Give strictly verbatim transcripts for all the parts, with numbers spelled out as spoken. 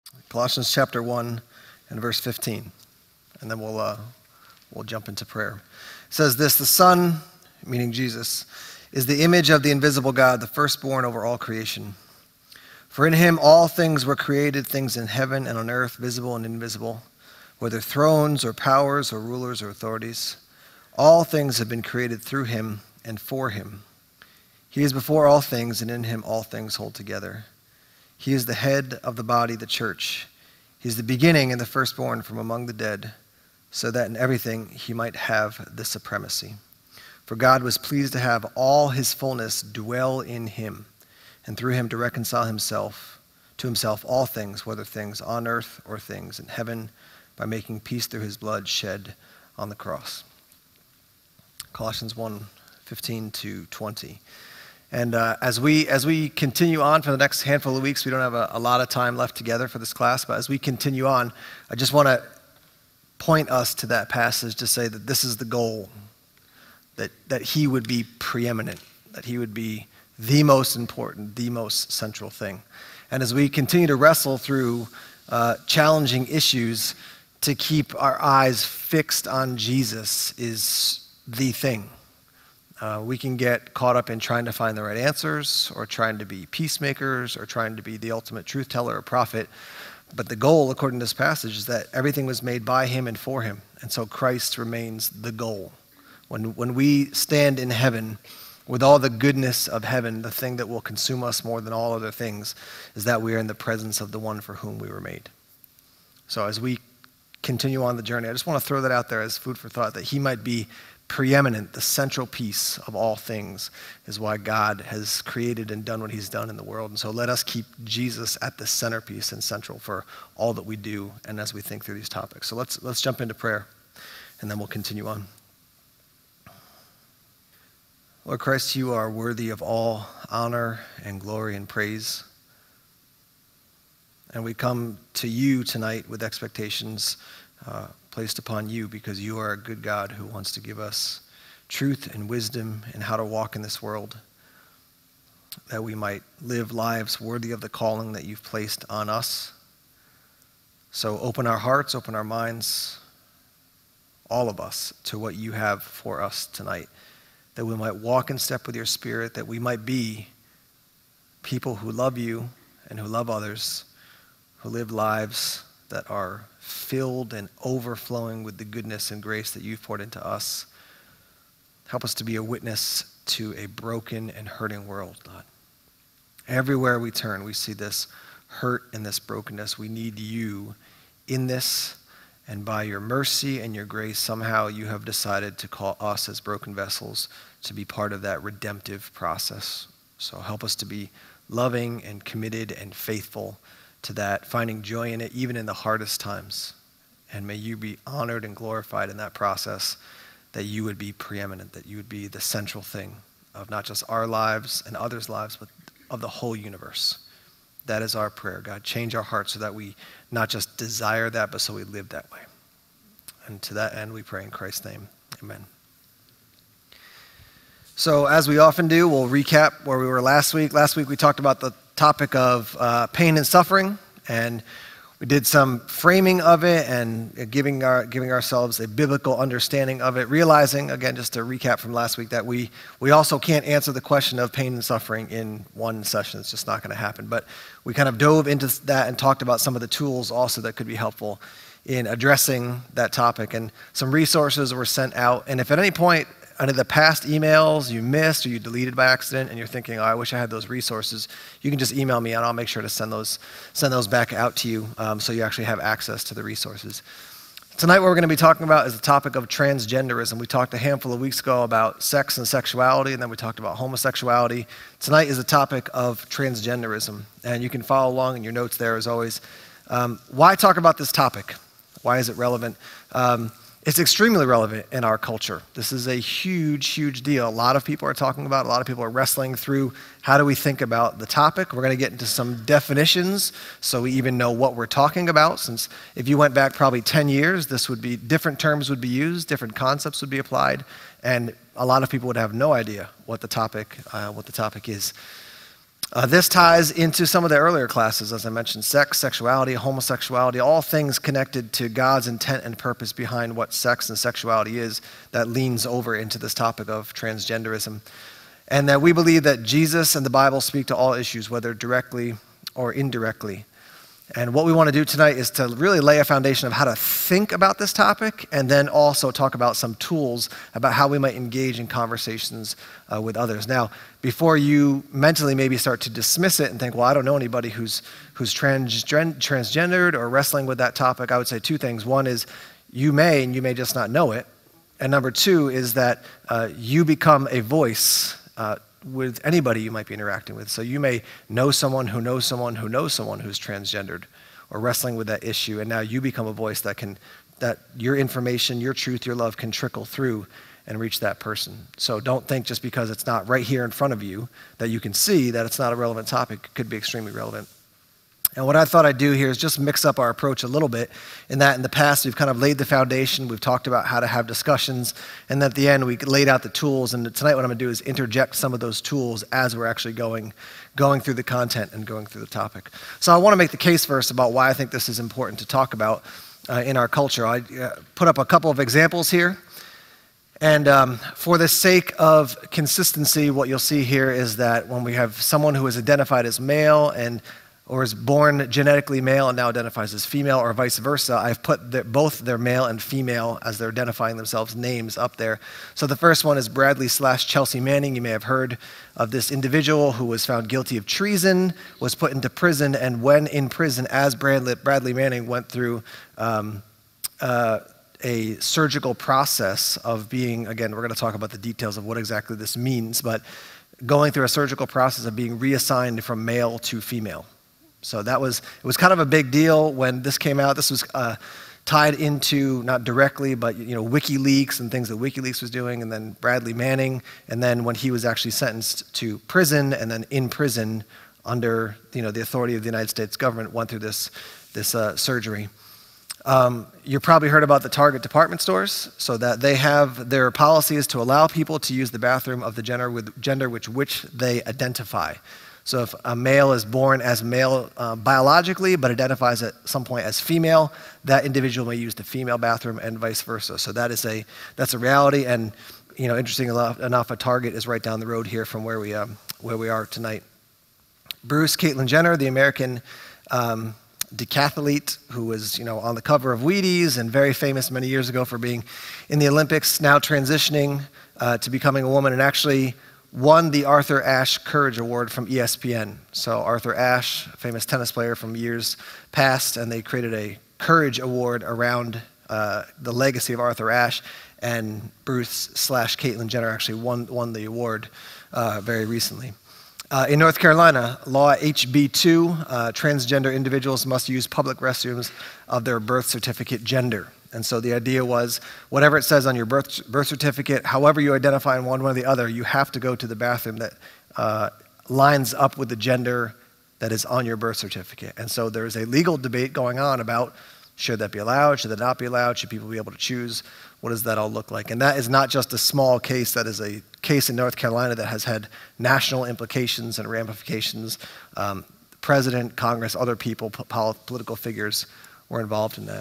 Colossians chapter one and verse fifteen, and then we'll uh, we'll jump into prayer. It says this: the Son, meaning Jesus, is the image of the invisible God, the firstborn over all creation. For in him all things were created, things in heaven and on earth, visible and invisible, whether thrones or powers or rulers or authorities. All things have been created through him and for him. He is before all things, and in him all things hold together. He is the head of the body, the church. He is the beginning and the firstborn from among the dead, so that in everything he might have the supremacy. For God was pleased to have all his fullness dwell in him, and through him to reconcile himself to himself all things, whether things on earth or things in heaven, by making peace through his blood shed on the cross. Colossians one, fifteen to twenty. And uh, as we as we continue on for the next handful of weeks, we don't have a, a lot of time left together for this class, but as we continue on, I just want to point us to that passage to say that this is the goal, that, that he would be preeminent, that he would be the most important, the most central thing. And as we continue to wrestle through uh, challenging issues, to keep our eyes fixed on Jesus is the thing. Uh, we can get caught up in trying to find the right answers, or trying to be peacemakers, or trying to be the ultimate truth teller or prophet. But the goal, according to this passage, is that everything was made by him and for him. And so Christ remains the goal. When, when we stand in heaven with all the goodness of heaven, the thing that will consume us more than all other things is that we are in the presence of the one for whom we were made. So as we continue on the journey, I just want to throw that out there as food for thought, that he might be preeminent, the central piece of all things, is why God has created and done what he's done in the world. And so let us keep Jesus at the centerpiece and central for all that we do and as we think through these topics. So let's let's jump into prayer, and then we'll continue on. Lord Christ, you are worthy of all honor and glory and praise. And we come to you tonight with expectations uh, placed upon you, because you are a good God who wants to give us truth and wisdom in how to walk in this world, that we might live lives worthy of the calling that you've placed on us. So open our hearts, open our minds, all of us, to what you have for us tonight, that we might walk in step with your Spirit, that we might be people who love you and who love others, who live lives that are filled and overflowing with the goodness and grace that you've poured into us. Help us to be a witness to a broken and hurting world, God. Everywhere we turn, we see this hurt and this brokenness. We need you in this, and by your mercy and your grace, somehow you have decided to call us as broken vessels to be part of that redemptive process. So help us to be loving and committed and faithful to that, finding joy in it, even in the hardest times. And may you be honored and glorified in that process, that you would be preeminent, that you would be the central thing of not just our lives and others' lives, but of the whole universe. That is our prayer, God. Change our hearts so that we not just desire that, but so we live that way. And to that end, we pray in Christ's name. Amen. So as we often do, we'll recap where we were last week. Last week we talked about the topic of uh, pain and suffering, and we did some framing of it and giving our giving ourselves a biblical understanding of it, realizing, again, just to recap from last week, that we we also can't answer the question of pain and suffering in one session. It's just not going to happen. But we kind of dove into that and talked about some of the tools also that could be helpful in addressing that topic, and some resources were sent out. And if at any point under the past emails you missed or you deleted by accident and you're thinking, oh, I wish I had those resources, you can just email me and I'll make sure to send those send those back out to you um, so you actually have access to the resources. Tonight what we're going to be talking about is the topic of transgenderism. We talked a handful of weeks ago about sex and sexuality, and then we talked about homosexuality. Tonight is the topic of transgenderism, and you can follow along in your notes there as always. Um, why talk about this topic? Why is it relevant? Um, It's extremely relevant in our culture. This is a huge, huge deal. A lot of people are talking about it. A lot of people are wrestling through how do we think about the topic. We're going to get into some definitions so we even know what we're talking about, since if you went back probably ten years, this would be, different terms would be used, different concepts would be applied, and a lot of people would have no idea what the topic, uh, what the topic is. Uh, this ties into some of the earlier classes, as I mentioned, sex, sexuality, homosexuality, all things connected to God's intent and purpose behind what sex and sexuality is that leans over into this topic of transgenderism. And that we believe that Jesus and the Bible speak to all issues, whether directly or indirectly. And what we want to do tonight is to really lay a foundation of how to think about this topic, and then also talk about some tools about how we might engage in conversations uh, with others. Now, before you mentally maybe start to dismiss it and think, well, I don't know anybody who's who's transgen- transgendered or wrestling with that topic, I would say two things. One is you may, and you may just not know it. And number two is that uh, you become a voice uh, with anybody you might be interacting with. So you may know someone who knows someone who knows someone who's transgendered or wrestling with that issue, and now you become a voice that can, that your information, your truth, your love can trickle through and reach that person. So don't think just because it's not right here in front of you that you can see that it's not a relevant topic. It could be extremely relevant. And what I thought I'd do here is just mix up our approach a little bit, in that in the past we've kind of laid the foundation, we've talked about how to have discussions, and at the end we laid out the tools, and tonight what I'm going to do is interject some of those tools as we're actually going, going through the content and going through the topic. So I want to make the case first about why I think this is important to talk about uh, in our culture. I uh, put up a couple of examples here, and um, for the sake of consistency, what you'll see here is that when we have someone who is identified as male and or is born genetically male and now identifies as female, or vice versa, I've put their, both their male and female as they're identifying themselves names up there. So the first one is Bradley slash Chelsea Manning. You may have heard of this individual who was found guilty of treason, was put into prison, and when in prison, as Bradley, Bradley Manning went through um, uh, a surgical process of being, again, we're going to talk about the details of what exactly this means, but going through a surgical process of being reassigned from male to female. So that was, it was kind of a big deal when this came out. This was uh, tied into, not directly, but you know, WikiLeaks and things that WikiLeaks was doing, and then Bradley Manning, and then when he was actually sentenced to prison, and then in prison under you know, the authority of the United States government, went through this, this uh, surgery. Um, you probably heard about the Target department stores, so that they have their policy is to allow people to use the bathroom of the gender with gender which, which they identify. So if a male is born as male uh, biologically, but identifies at some point as female, that individual may use the female bathroom and vice versa. So that is a, that's a reality, and you know, interesting enough, enough a Target is right down the road here from where we, um, where we are tonight. Bruce Caitlyn Jenner, the American um, decathlete who was you know, on the cover of Wheaties and very famous many years ago for being in the Olympics, now transitioning uh, to becoming a woman, and actually won the Arthur Ashe Courage Award from E S P N. So Arthur Ashe, famous tennis player from years past, and they created a Courage Award around uh, the legacy of Arthur Ashe, and Bruce slash Caitlyn Jenner actually won, won the award uh, very recently. Uh, in North Carolina, law H B two, uh, transgender individuals must use public restrooms of their birth certificate gender. And so the idea was, whatever it says on your birth, birth certificate, however you identify in one way or the other, you have to go to the bathroom that uh, lines up with the gender that is on your birth certificate. And so there's a legal debate going on about, should that be allowed, should that not be allowed, should people be able to choose, what does that all look like? And that is not just a small case, that is a case in North Carolina that has had national implications and ramifications. Um, the president, Congress, other people, political figures were involved in that.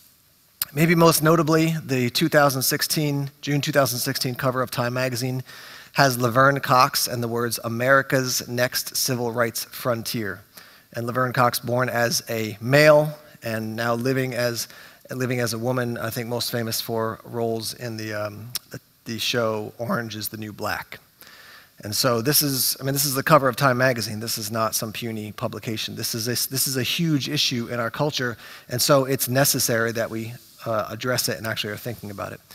Maybe most notably, the two thousand sixteen, June two thousand sixteen cover of Time magazine has Laverne Cox and the words, "America's Next Civil Rights Frontier." And Laverne Cox, born as a male and now living as, living as a woman, I think most famous for roles in the, um, the, the show Orange is the New Black. And so this is, I mean, this is the cover of Time magazine. This is not some puny publication. This is a, this is a huge issue in our culture, and so it's necessary that we Uh, address it and actually are thinking about it.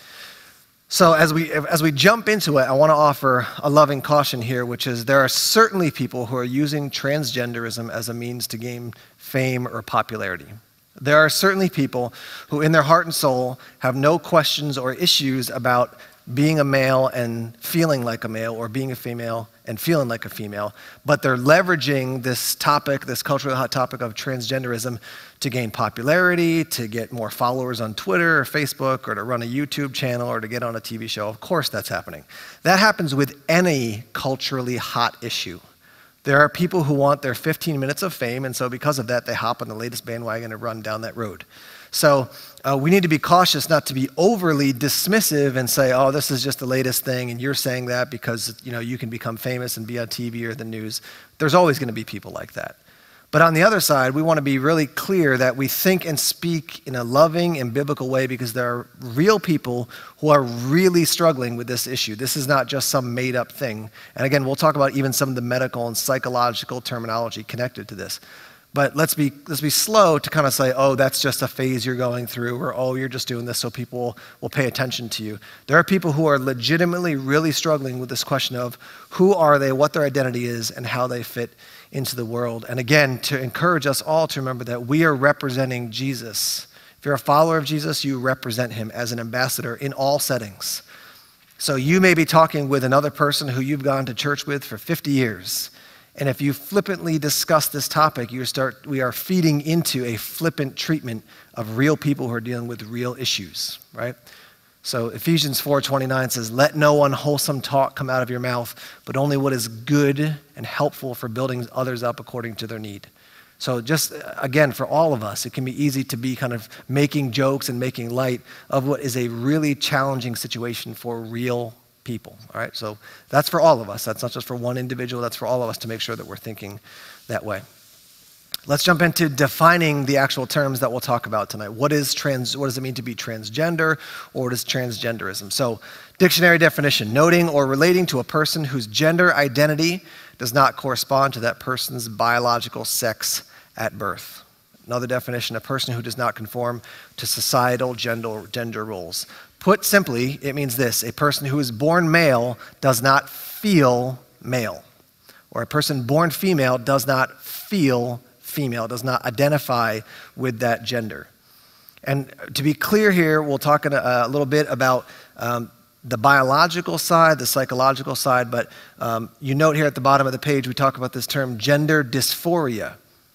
So as we, as we jump into it, I want to offer a loving caution here, which is there are certainly people who are using transgenderism as a means to gain fame or popularity. There are certainly people who in their heart and soul have no questions or issues about being a male and feeling like a male, or being a female and feeling like a female, but they're leveraging this topic, this culturally hot topic of transgenderism, to gain popularity, to get more followers on Twitter or Facebook, or to run a YouTube channel, or to get on a T V show. Of course that's happening. That happens with any culturally hot issue. There are people who want their fifteen minutes of fame, and so because of that, they hop on the latest bandwagon and run down that road. So uh, we need to be cautious not to be overly dismissive and say, oh, this is just the latest thing, and you're saying that because you know you can become famous and be on T V or the news. There's always going to be people like that. But on the other side, we want to be really clear that we think and speak in a loving and biblical way because there are real people who are really struggling with this issue. This is not just some made-up thing. And again, we'll talk about even some of the medical and psychological terminology connected to this. But let's be, let's be slow to kind of say, oh, that's just a phase you're going through, or oh, you're just doing this so people will, will pay attention to you. There are people who are legitimately really struggling with this question of who are they, what their identity is, and how they fit into the world. And again, to encourage us all to remember that we are representing Jesus. If you're a follower of Jesus, you represent him as an ambassador in all settings. So you may be talking with another person who you've gone to church with for fifty years. And if you flippantly discuss this topic, you start, we are feeding into a flippant treatment of real people who are dealing with real issues, right? So Ephesians four twenty-nine says, let no unwholesome talk come out of your mouth, but only what is good and helpful for building others up according to their need. So just, again, for all of us, it can be easy to be kind of making jokes and making light of what is a really challenging situation for real people, all right? So that's for all of us. That's not just for one individual. That's for all of us to make sure that we're thinking that way. Let's jump into defining the actual terms that we'll talk about tonight. What is trans? What does it mean to be transgender, or what is transgenderism? So, dictionary definition: noting or relating to a person whose gender identity does not correspond to that person's biological sex at birth. Another definition: a person who does not conform to societal gender, gender roles. Put simply, it means this: a person who is born male does not feel male, or a person born female does not feel female, does not identify with that gender. And to be clear here, we'll talk a, a little bit about um, the biological side, the psychological side, but um, you note here at the bottom of the page, we talk about this term gender dysphoria.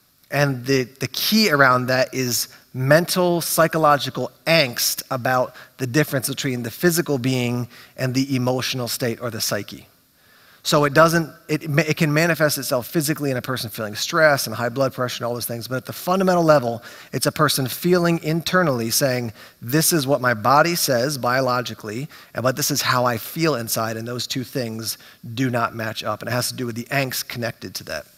And the, the key around that is mental, psychological angst about the difference between the physical being and the emotional state or the psyche. So it doesn't, it, it can manifest itself physically in a person feeling stress and high blood pressure and all those things, but at the fundamental level, it's a person feeling internally saying, this is what my body says biologically, but this is how I feel inside, and those two things do not match up, and it has to do with the angst connected to that.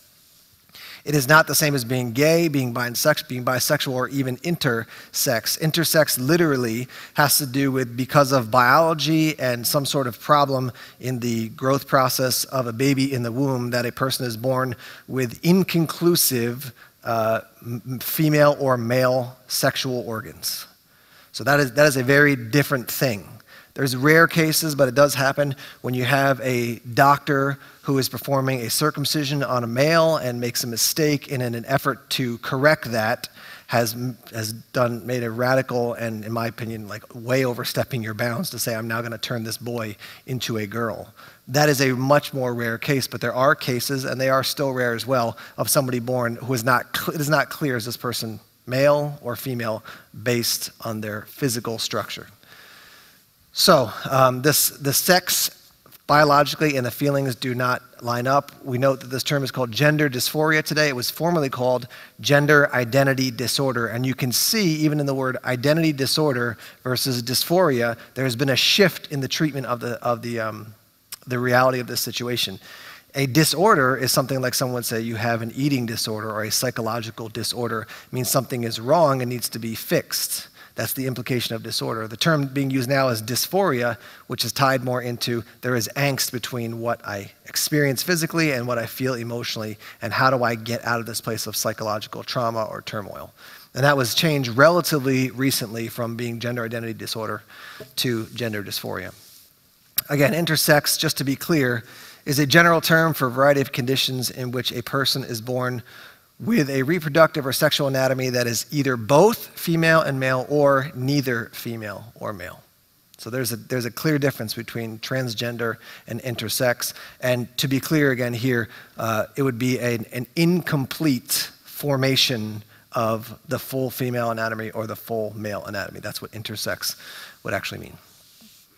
It is not the same as being gay, being bisexual, being bisexual, or even intersex. Intersex literally has to do with because of biology and some sort of problem in the growth process of a baby in the womb that a person is born with inconclusive uh, female or male sexual organs. So that is, that is a very different thing. There's rare cases, but it does happen when you have a doctor who is performing a circumcision on a male and makes a mistake, and in an effort to correct that, has has done made a radical and, in my opinion, like way overstepping your bounds to say, I'm now going to turn this boy into a girl. That is a much more rare case, but there are cases, and they are still rare as well, of somebody born who is not, it is not clear is this person male or female based on their physical structure. So um, this, the sex biologically and the feelings do not line up. We note that this term is called gender dysphoria today. It was formerly called gender identity disorder. And you can see, even in the word identity disorder versus dysphoria, there has been a shift in the treatment of the, of the, um, the reality of this situation. A disorder is something like someone would say you have an eating disorder or a psychological disorder. It means something is wrong and needs to be fixed. That's the implication of disorder. The term being used now is dysphoria, which is tied more into there is angst between what I experience physically and what I feel emotionally, and how do I get out of this place of psychological trauma or turmoil. And that was changed relatively recently from being gender identity disorder to gender dysphoria. Again, intersex, just to be clear, is a general term for a variety of conditions in which a person is born with a reproductive or sexual anatomy that is either both female and male or neither female or male. So there's a, there's a clear difference between transgender and intersex. And to be clear again here, uh, it would be an, an incomplete formation of the full female anatomy or the full male anatomy. That's what intersex would actually mean.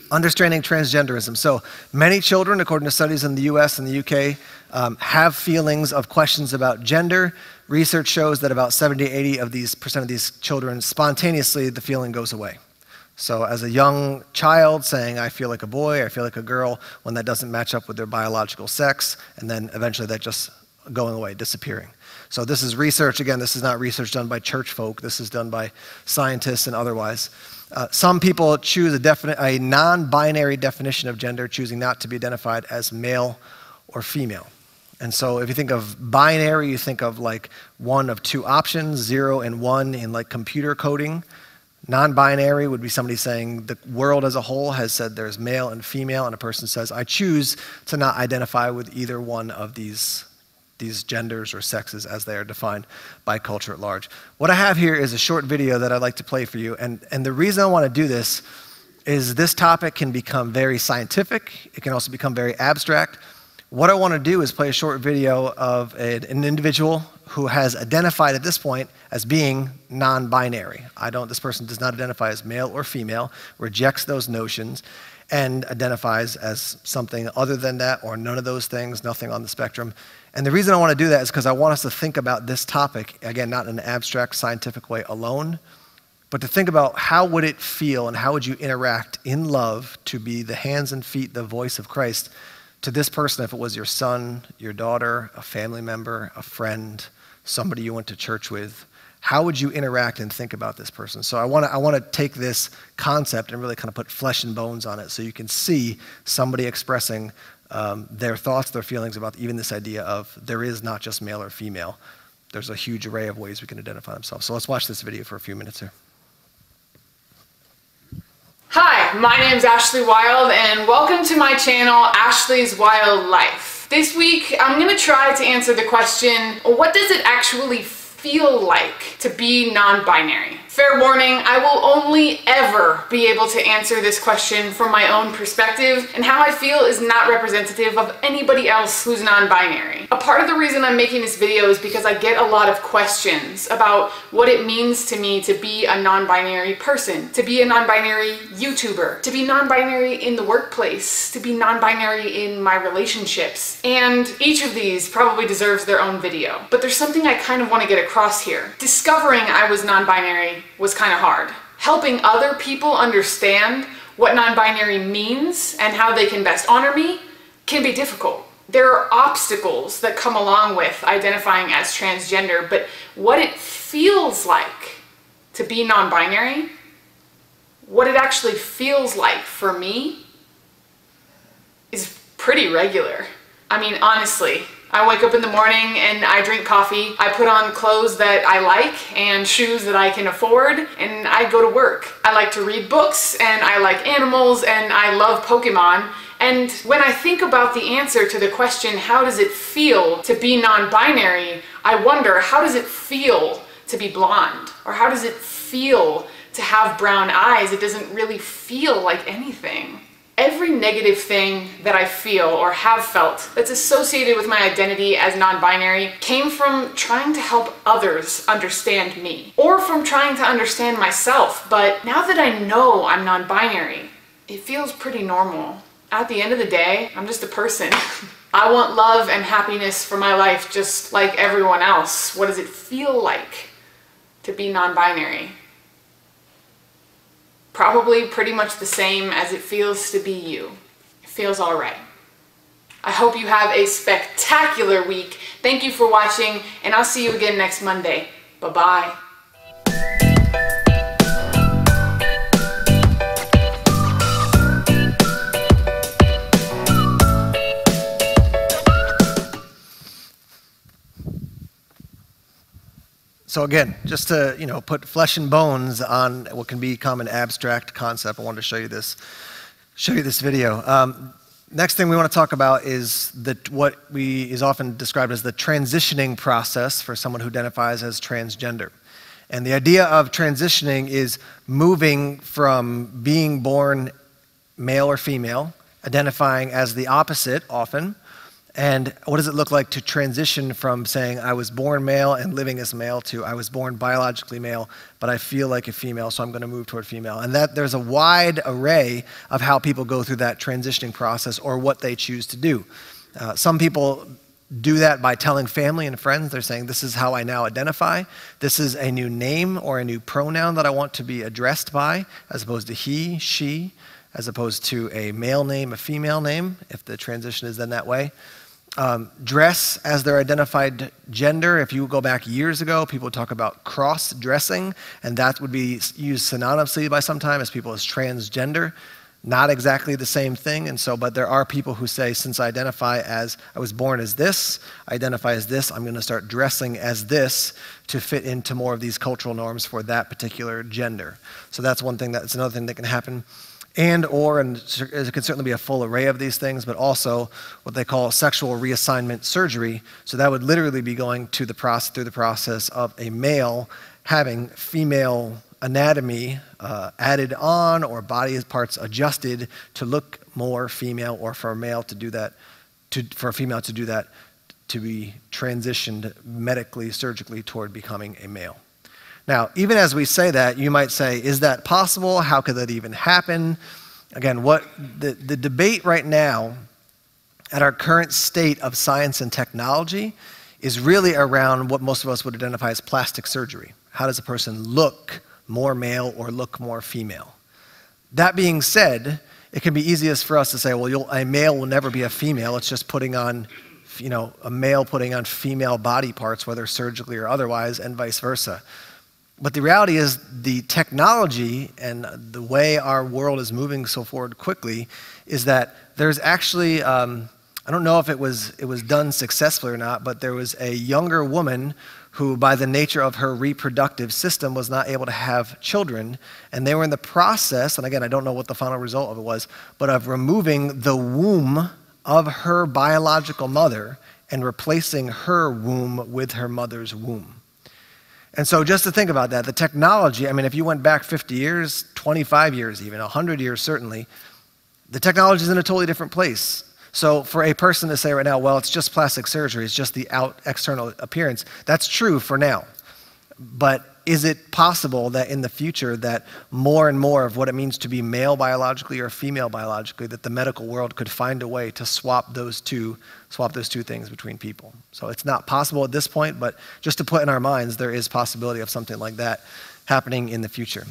Understanding transgenderism. So many children, according to studies in the U S and the U K, um, have feelings of questions about gender. Research shows that about seventy to eighty of these percent of these children, spontaneously, the feeling goes away. So as a young child saying, I feel like a boy, I feel like a girl, when that doesn't match up with their biological sex, and then eventually that just going away, disappearing. So this is research. Again, this is not research done by church folk. This is done by scientists and otherwise. Uh, some people choose a, definite, a non-binary definition of gender, choosing not to be identified as male or female. And so if you think of binary, you think of like one of two options, zero and one in like computer coding. Non-binary would be somebody saying the world as a whole has said there's male and female, and a person says, I choose to not identify with either one of these these genders or sexes as they are defined by culture at large. What I have here is a short video that I'd like to play for you, and, and the reason I want to do this is this topic can become very scientific, it can also become very abstract. What I want to do is play a short video of a, an individual who has identified at this point as being non-binary. I don't, this person does not identify as male or female, rejects those notions, and identifies as something other than that, or none of those things, nothing on the spectrum. And the reason I want to do that is because I want us to think about this topic, again, not in an abstract scientific way alone, but to think about how would it feel and how would you interact in love to be the hands and feet, the voice of Christ to this person, if it was your son, your daughter, a family member, a friend, somebody you went to church with. How would you interact and think about this person? So I want to I want to take this concept and really kind of put flesh and bones on it so you can see somebody expressing um, their thoughts, their feelings about even this idea of there is not just male or female. There's a huge array of ways we can identify themselves. So let's watch this video for a few minutes here. Hi, my name is Ashley Wild, and welcome to my channel, Ashley's Wild Life. This week, I'm going to try to answer the question, what does it actually feel like to be non-binary? Fair warning, I will only ever be able to answer this question from my own perspective, and how I feel is not representative of anybody else who's non-binary. A part of the reason I'm making this video is because I get a lot of questions about what it means to me to be a non-binary person, to be a non-binary YouTuber, to be non-binary in the workplace, to be non-binary in my relationships. And each of these probably deserves their own video. But there's something I kind of want to get across here. Discovering I was non-binary was kind of hard. Helping other people understand what non-binary means and how they can best honor me can be difficult. There are obstacles that come along with identifying as transgender, but what it feels like to be non-binary, what it actually feels like for me, is pretty regular. I mean, honestly, I wake up in the morning and I drink coffee, I put on clothes that I like and shoes that I can afford, and I go to work. I like to read books, and I like animals, and I love Pokemon. And when I think about the answer to the question, how does it feel to be non-binary, I wonder, how does it feel to be blonde? Or how does it feel to have brown eyes? It doesn't really feel like anything. Every negative thing that I feel or have felt that's associated with my identity as non-binary came from trying to help others understand me, or from trying to understand myself. But now that I know I'm non-binary, it feels pretty normal. At the end of the day, I'm just a person. I want love and happiness for my life just like everyone else. What does it feel like to be non-binary? Probably pretty much the same as it feels to be you. It feels all right. I hope you have a spectacular week. Thank you for watching, and I'll see you again next Monday. Bye-bye. So again, just to you know put flesh and bones on what can become an abstract concept, I wanted to show you this, show you this video. Um, next thing we want to talk about is the, what we is often described as the transitioning process for someone who identifies as transgender. And the idea of transitioning is moving from being born male or female, identifying as the opposite often, And what does it look like to transition from saying I was born male and living as male to I was born biologically male, but I feel like a female, so I'm going to move toward female. And that there's a wide array of how people go through that transitioning process or what they choose to do. Uh, some people do that by telling family and friends. They're saying, this is how I now identify. This is a new name or a new pronoun that I want to be addressed by, as opposed to he, she, as opposed to a male name, a female name, if the transition is then that way. Um, dress as their identified gender. If you go back years ago, people would talk about cross-dressing, and that would be used synonymously by some time as people as transgender. Not exactly the same thing, and so, but there are people who say, since I identify as, I was born as this, I identify as this, I'm going to start dressing as this to fit into more of these cultural norms for that particular gender. So that's one thing, that's another thing that can happen. And or, and it can certainly be a full array of these things, but also what they call sexual reassignment surgery. So that would literally be going to the process, through the process of a male having female anatomy uh, added on or body parts adjusted to look more female, or for a male to do that, to, for a female to do that, to be transitioned medically, surgically toward becoming a male. Now, even as we say that, you might say, is that possible? How could that even happen? Again, what the, the debate right now at our current state of science and technology is really around what most of us would identify as plastic surgery. How does a person look more male or look more female? That being said, it can be easiest for us to say, well, you'll, a male will never be a female. It's just putting on, you know, a male putting on female body parts, whether surgically or otherwise, and vice versa. But the reality is the technology and the way our world is moving so forward quickly is that there's actually, um, I don't know if it was, it was done successfully or not, but there was a younger woman who, by the nature of her reproductive system, was not able to have children. And they were in the process, and again, I don't know what the final result of it was, but of removing the womb of her biological mother and replacing her womb with her mother's womb. And so just to think about that, the technology, I mean, if you went back fifty years, twenty-five years even, one hundred years certainly, the technology is in a totally different place. So for a person to say right now, well, it's just plastic surgery, it's just the out external appearance, that's true for now. But is it possible that in the future that more and more of what it means to be male biologically or female biologically, that the medical world could find a way to swap those two, swap those two things between people? So it's not possible at this point, but just to put in our minds, there is possibility of something like that happening in the future.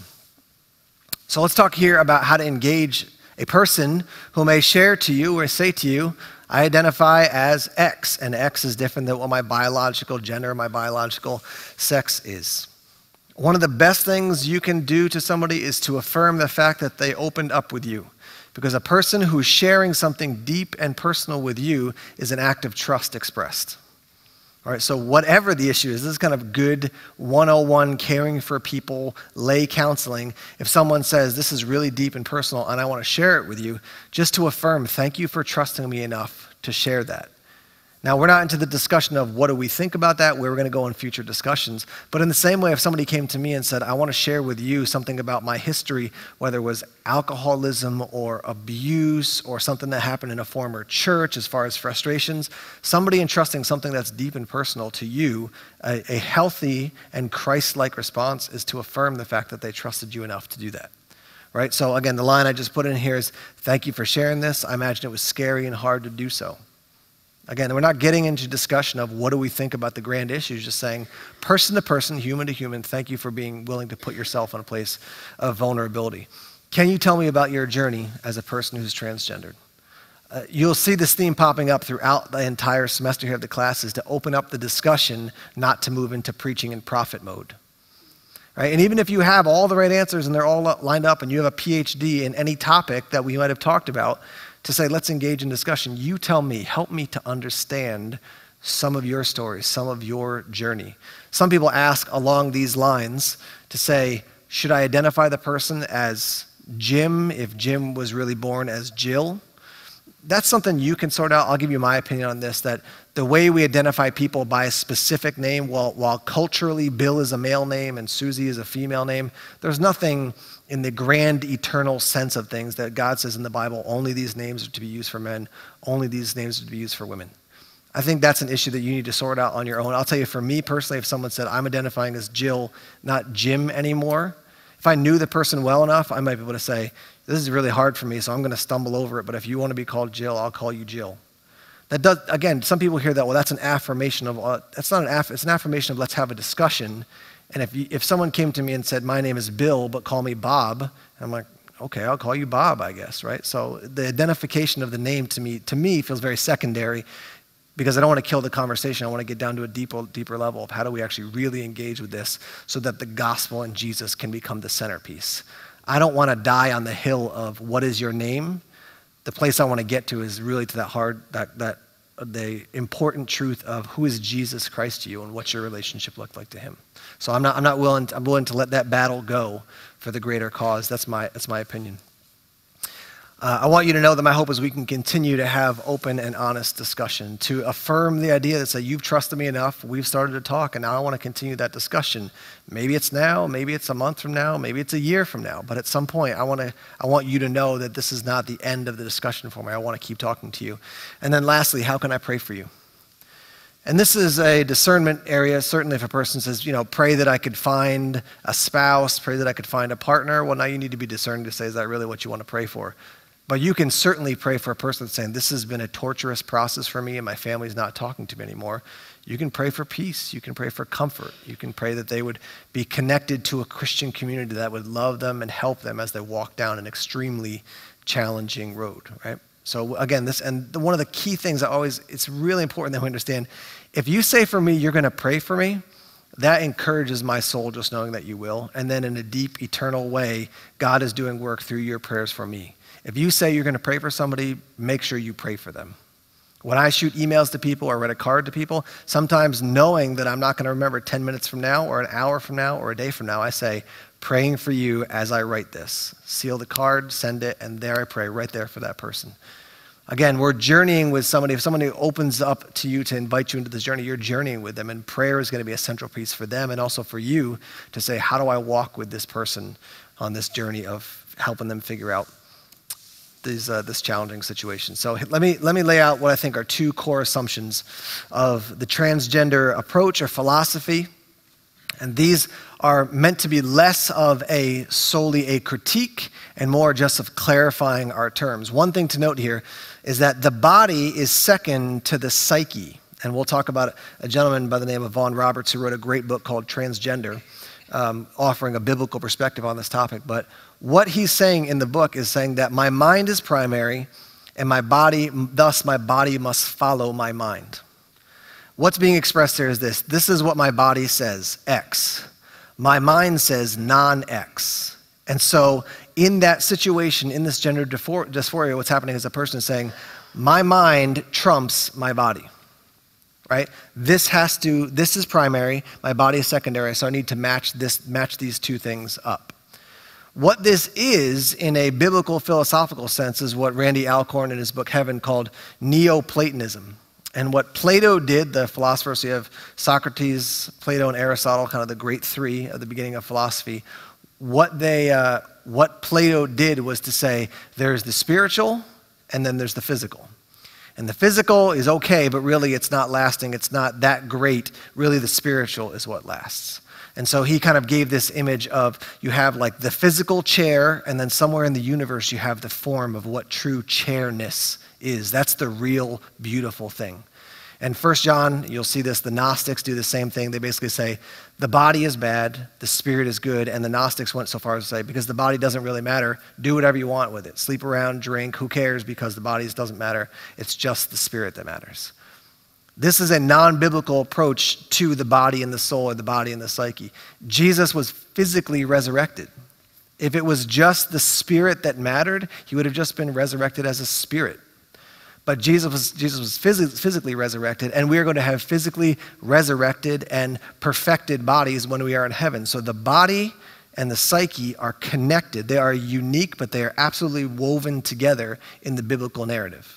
So let's talk here about how to engage a person who may share to you or say to you, I identify as X, and X is different than what my biological gender, my biological sex is. One of the best things you can do to somebody is to affirm the fact that they opened up with you. Because a person who's sharing something deep and personal with you is an act of trust expressed. All right, so whatever the issue is, this is kind of good one oh one caring for people, lay counseling. If someone says, this is really deep and personal and I want to share it with you, just to affirm, thank you for trusting me enough to share that. Now, we're not into the discussion of what do we think about that, where we're going to go in future discussions. But in the same way, if somebody came to me and said, I want to share with you something about my history, whether it was alcoholism or abuse or something that happened in a former church as far as frustrations, somebody entrusting something that's deep and personal to you, a, a healthy and Christ-like response is to affirm the fact that they trusted you enough to do that. Right? So again, the line I just put in here is, thank you for sharing this. I imagine it was scary and hard to do so. Again, we're not getting into discussion of what do we think about the grand issues, just saying person to person, human to human, thank you for being willing to put yourself in a place of vulnerability. Can you tell me about your journey as a person who's transgendered? Uh, you'll see this theme popping up throughout the entire semester here of the classes to open up the discussion, not to move into preaching and prophet mode. Right? And even if you have all the right answers and they're all lined up and you have a P H D in any topic that we might have talked about, to say, let's engage in discussion. You tell me, help me to understand some of your stories, some of your journey. Some people ask along these lines to say, should I identify the person as Jim if Jim was really born as Jill? That's something you can sort out. I'll give you my opinion on this, that the way we identify people by a specific name, while, while culturally Bill is a male name and Susie is a female name, there's nothing in the grand eternal sense of things that God says in the Bible, only these names are to be used for men, only these names are to be used for women. I think that's an issue that you need to sort out on your own. I'll tell you, for me personally, if someone said, I'm identifying as Jill, not Jim anymore, if I knew the person well enough, I might be able to say, this is really hard for me, so I'm going to stumble over it, but if you want to be called Jill, I'll call you Jill. That does, again, some people hear that, well, that's an affirmation of, uh, that's not an aff, it's an affirmation of let's have a discussion. And if you, if someone came to me and said, my name is Bill, but call me Bob, I'm like, okay, I'll call you Bob, I guess, right? So the identification of the name to me, to me feels very secondary, because I don't want to kill the conversation. I want to get down to a deeper, deeper level of how do we actually really engage with this so that the gospel and Jesus can become the centerpiece. I don't want to die on the hill of what is your name. The place I want to get to is really to that hard, that, that the important truth of who is Jesus Christ to you and what's your relationship look like to him. So I'm not, I'm not willing, to, I'm willing to let that battle go for the greater cause. That's my, that's my opinion. Uh, I want you to know that my hope is we can continue to have open and honest discussion, to affirm the idea that say, you've trusted me enough, we've started to talk, and now I want to continue that discussion. Maybe it's now, maybe it's a month from now, maybe it's a year from now, but at some point I want to, I want you to know that this is not the end of the discussion for me. I want to keep talking to you. And then lastly, how can I pray for you? And this is a discernment area. Certainly if a person says, you know, pray that I could find a spouse, pray that I could find a partner, well, now you need to be discerning to say, is that really what you want to pray for? But you can certainly pray for a person that's saying, this has been a torturous process for me and my family's not talking to me anymore. You can pray for peace. You can pray for comfort. You can pray that they would be connected to a Christian community that would love them and help them as they walk down an extremely challenging road, right? So again, this, and the, one of the key things I always, it's really important that we understand, if you say for me, you're going to pray for me, that encourages my soul just knowing that you will. And then in a deep, eternal way, God is doing work through your prayers for me. If you say you're going to pray for somebody, make sure you pray for them. When I shoot emails to people or write a card to people, sometimes knowing that I'm not going to remember ten minutes from now or an hour from now or a day from now, I say, praying for you as I write this. Seal the card, send it, and there I pray right there for that person. Again, we're journeying with somebody. If somebody opens up to you to invite you into this journey, you're journeying with them, and prayer is going to be a central piece for them and also for you to say, how do I walk with this person on this journey of helping them figure out These, uh, this challenging situation. So let me, let me lay out what I think are two core assumptions of the transgender approach or philosophy. And these are meant to be less of a solely a critique and more just of clarifying our terms. One thing to note here is that the body is second to the psyche. And we'll talk about a gentleman by the name of Vaughn Roberts who wrote a great book called Transgender, um, offering a biblical perspective on this topic. But what he's saying in the book is saying that my mind is primary and my body, thus my body must follow my mind. What's being expressed here is this. This is what my body says, X. My mind says non-X. And so in that situation, in this gender dysphoria, what's happening is a person is saying, my mind trumps my body, right? This has to, this is primary, my body is secondary, so I need to match this, match these two things up. What this is, in a biblical philosophical sense, is what Randy Alcorn in his book Heaven called Neoplatonism. And what Plato did, the philosophers, so you have Socrates, Plato, and Aristotle, kind of the great three at the beginning of philosophy, what, they, uh, what Plato did was to say there's the spiritual and then there's the physical. And the physical is okay, but really it's not lasting, it's not that great. Really the spiritual is what lasts. And so he kind of gave this image of you have like the physical chair, and then somewhere in the universe you have the form of what true chairness is. That's the real beautiful thing. And First John, you'll see this, the Gnostics do the same thing. They basically say the body is bad, the spirit is good, and the Gnostics went so far as to say, because the body doesn't really matter, do whatever you want with it. Sleep around, drink, who cares, because the body doesn't matter. It's just the spirit that matters. This is a non-biblical approach to the body and the soul, or the body and the psyche. Jesus was physically resurrected. If it was just the spirit that mattered, he would have just been resurrected as a spirit. But Jesus was, Jesus was phys- physically resurrected, and we are going to have physically resurrected and perfected bodies when we are in heaven. So the body and the psyche are connected. They are unique, but they are absolutely woven together in the biblical narrative.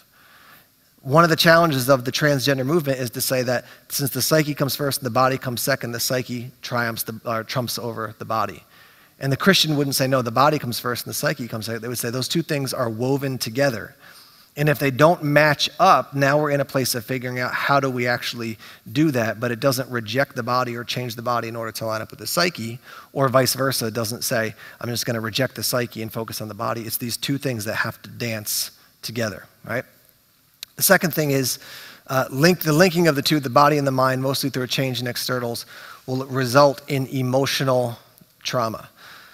One of the challenges of the transgender movement is to say that since the psyche comes first and the body comes second, the psyche triumphs the, or trumps over the body. And the Christian wouldn't say, no, the body comes first and the psyche comes second. They would say those two things are woven together. And if they don't match up, now we're in a place of figuring out how do we actually do that, but it doesn't reject the body or change the body in order to line up with the psyche, or vice versa. It doesn't say, I'm just going to reject the psyche and focus on the body. It's these two things that have to dance together, right? The second thing is uh, link, the linking of the two, the body and the mind, mostly through a change in externals, will result in emotional trauma.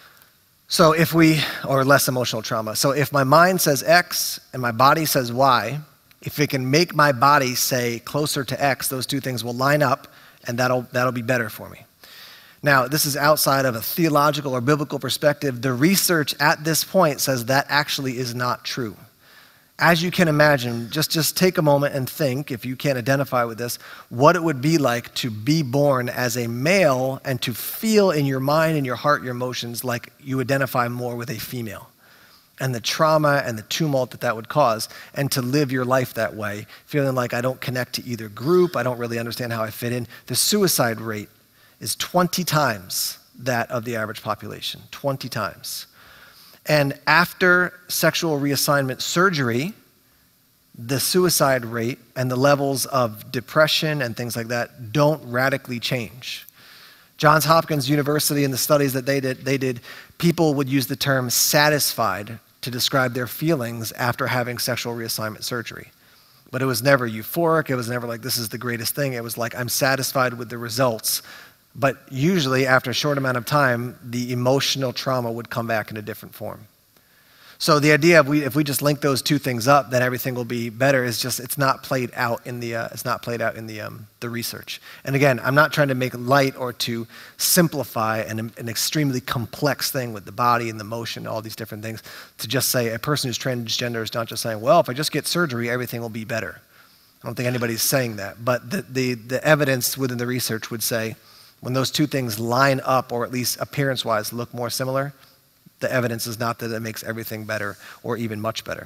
So if we, or less emotional trauma. So if my mind says X and my body says Y, if it can make my body say closer to X, those two things will line up and that'll, that'll be better for me. Now, this is outside of a theological or biblical perspective. The research at this point says that actually is not true. As you can imagine, just, just take a moment and think, if you can't identify with this, what it would be like to be born as a male and to feel in your mind and your heart, your emotions, like you identify more with a female. And the trauma and the tumult that that would cause, and to live your life that way, feeling like I don't connect to either group, I don't really understand how I fit in. The suicide rate is twenty times that of the average population, twenty times. And after sexual reassignment surgery, the suicide rate and the levels of depression and things like that don't radically change. Johns Hopkins University, in the studies that they did, they did, people would use the term satisfied to describe their feelings after having sexual reassignment surgery. But it was never euphoric. It was never like, this is the greatest thing. It was like, I'm satisfied with the results. But usually, after a short amount of time, the emotional trauma would come back in a different form. So the idea of we, if we just link those two things up, then everything will be better is just it's not played out in the uh, it's not played out in the um, the research. And again, I'm not trying to make light or to simplify an, an extremely complex thing with the body and the motion, all these different things. To just say a person who's transgender is not just saying, well, if I just get surgery, everything will be better. I don't think anybody's saying that, but the the, the evidence within the research would say, when those two things line up, or at least appearance-wise look more similar, the evidence is not that it makes everything better or even much better.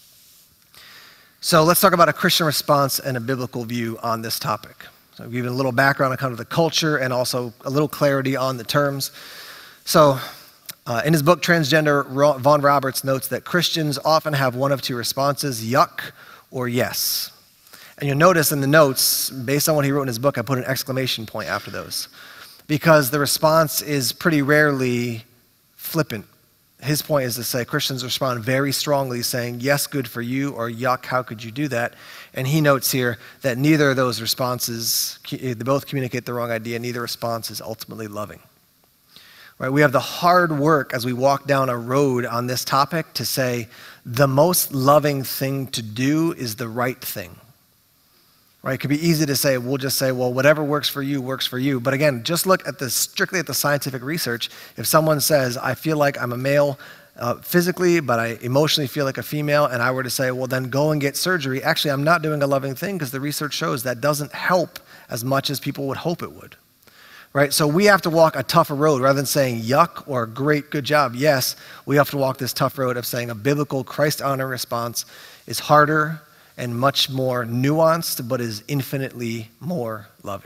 So let's talk about a Christian response and a biblical view on this topic. So I'll give you a little background on kind of the culture and also a little clarity on the terms. So uh, in his book, Transgender, Vaughn Roberts notes that Christians often have one of two responses, yuck or yes. And you'll notice in the notes, based on what he wrote in his book, I put an exclamation point after those, because the response is pretty rarely flippant. His point is to say Christians respond very strongly saying, yes, good for you, or yuck, how could you do that? And he notes here that neither of those responses, they both communicate the wrong idea. Neither response is ultimately loving. Right? We have the hard work as we walk down a road on this topic to say the most loving thing to do is the right thing. Right? It could be easy to say, we'll just say, well, whatever works for you, works for you. But again, just look at the strictly at the scientific research. If someone says, I feel like I'm a male uh, physically, but I emotionally feel like a female, and I were to say, well, then go and get surgery, actually, I'm not doing a loving thing, because the research shows that doesn't help as much as people would hope it would. Right? So we have to walk a tougher road. Rather than saying yuck or great, good job, yes, we have to walk this tough road of saying a biblical, Christ-honoring response is harder and much more nuanced, but is infinitely more loving.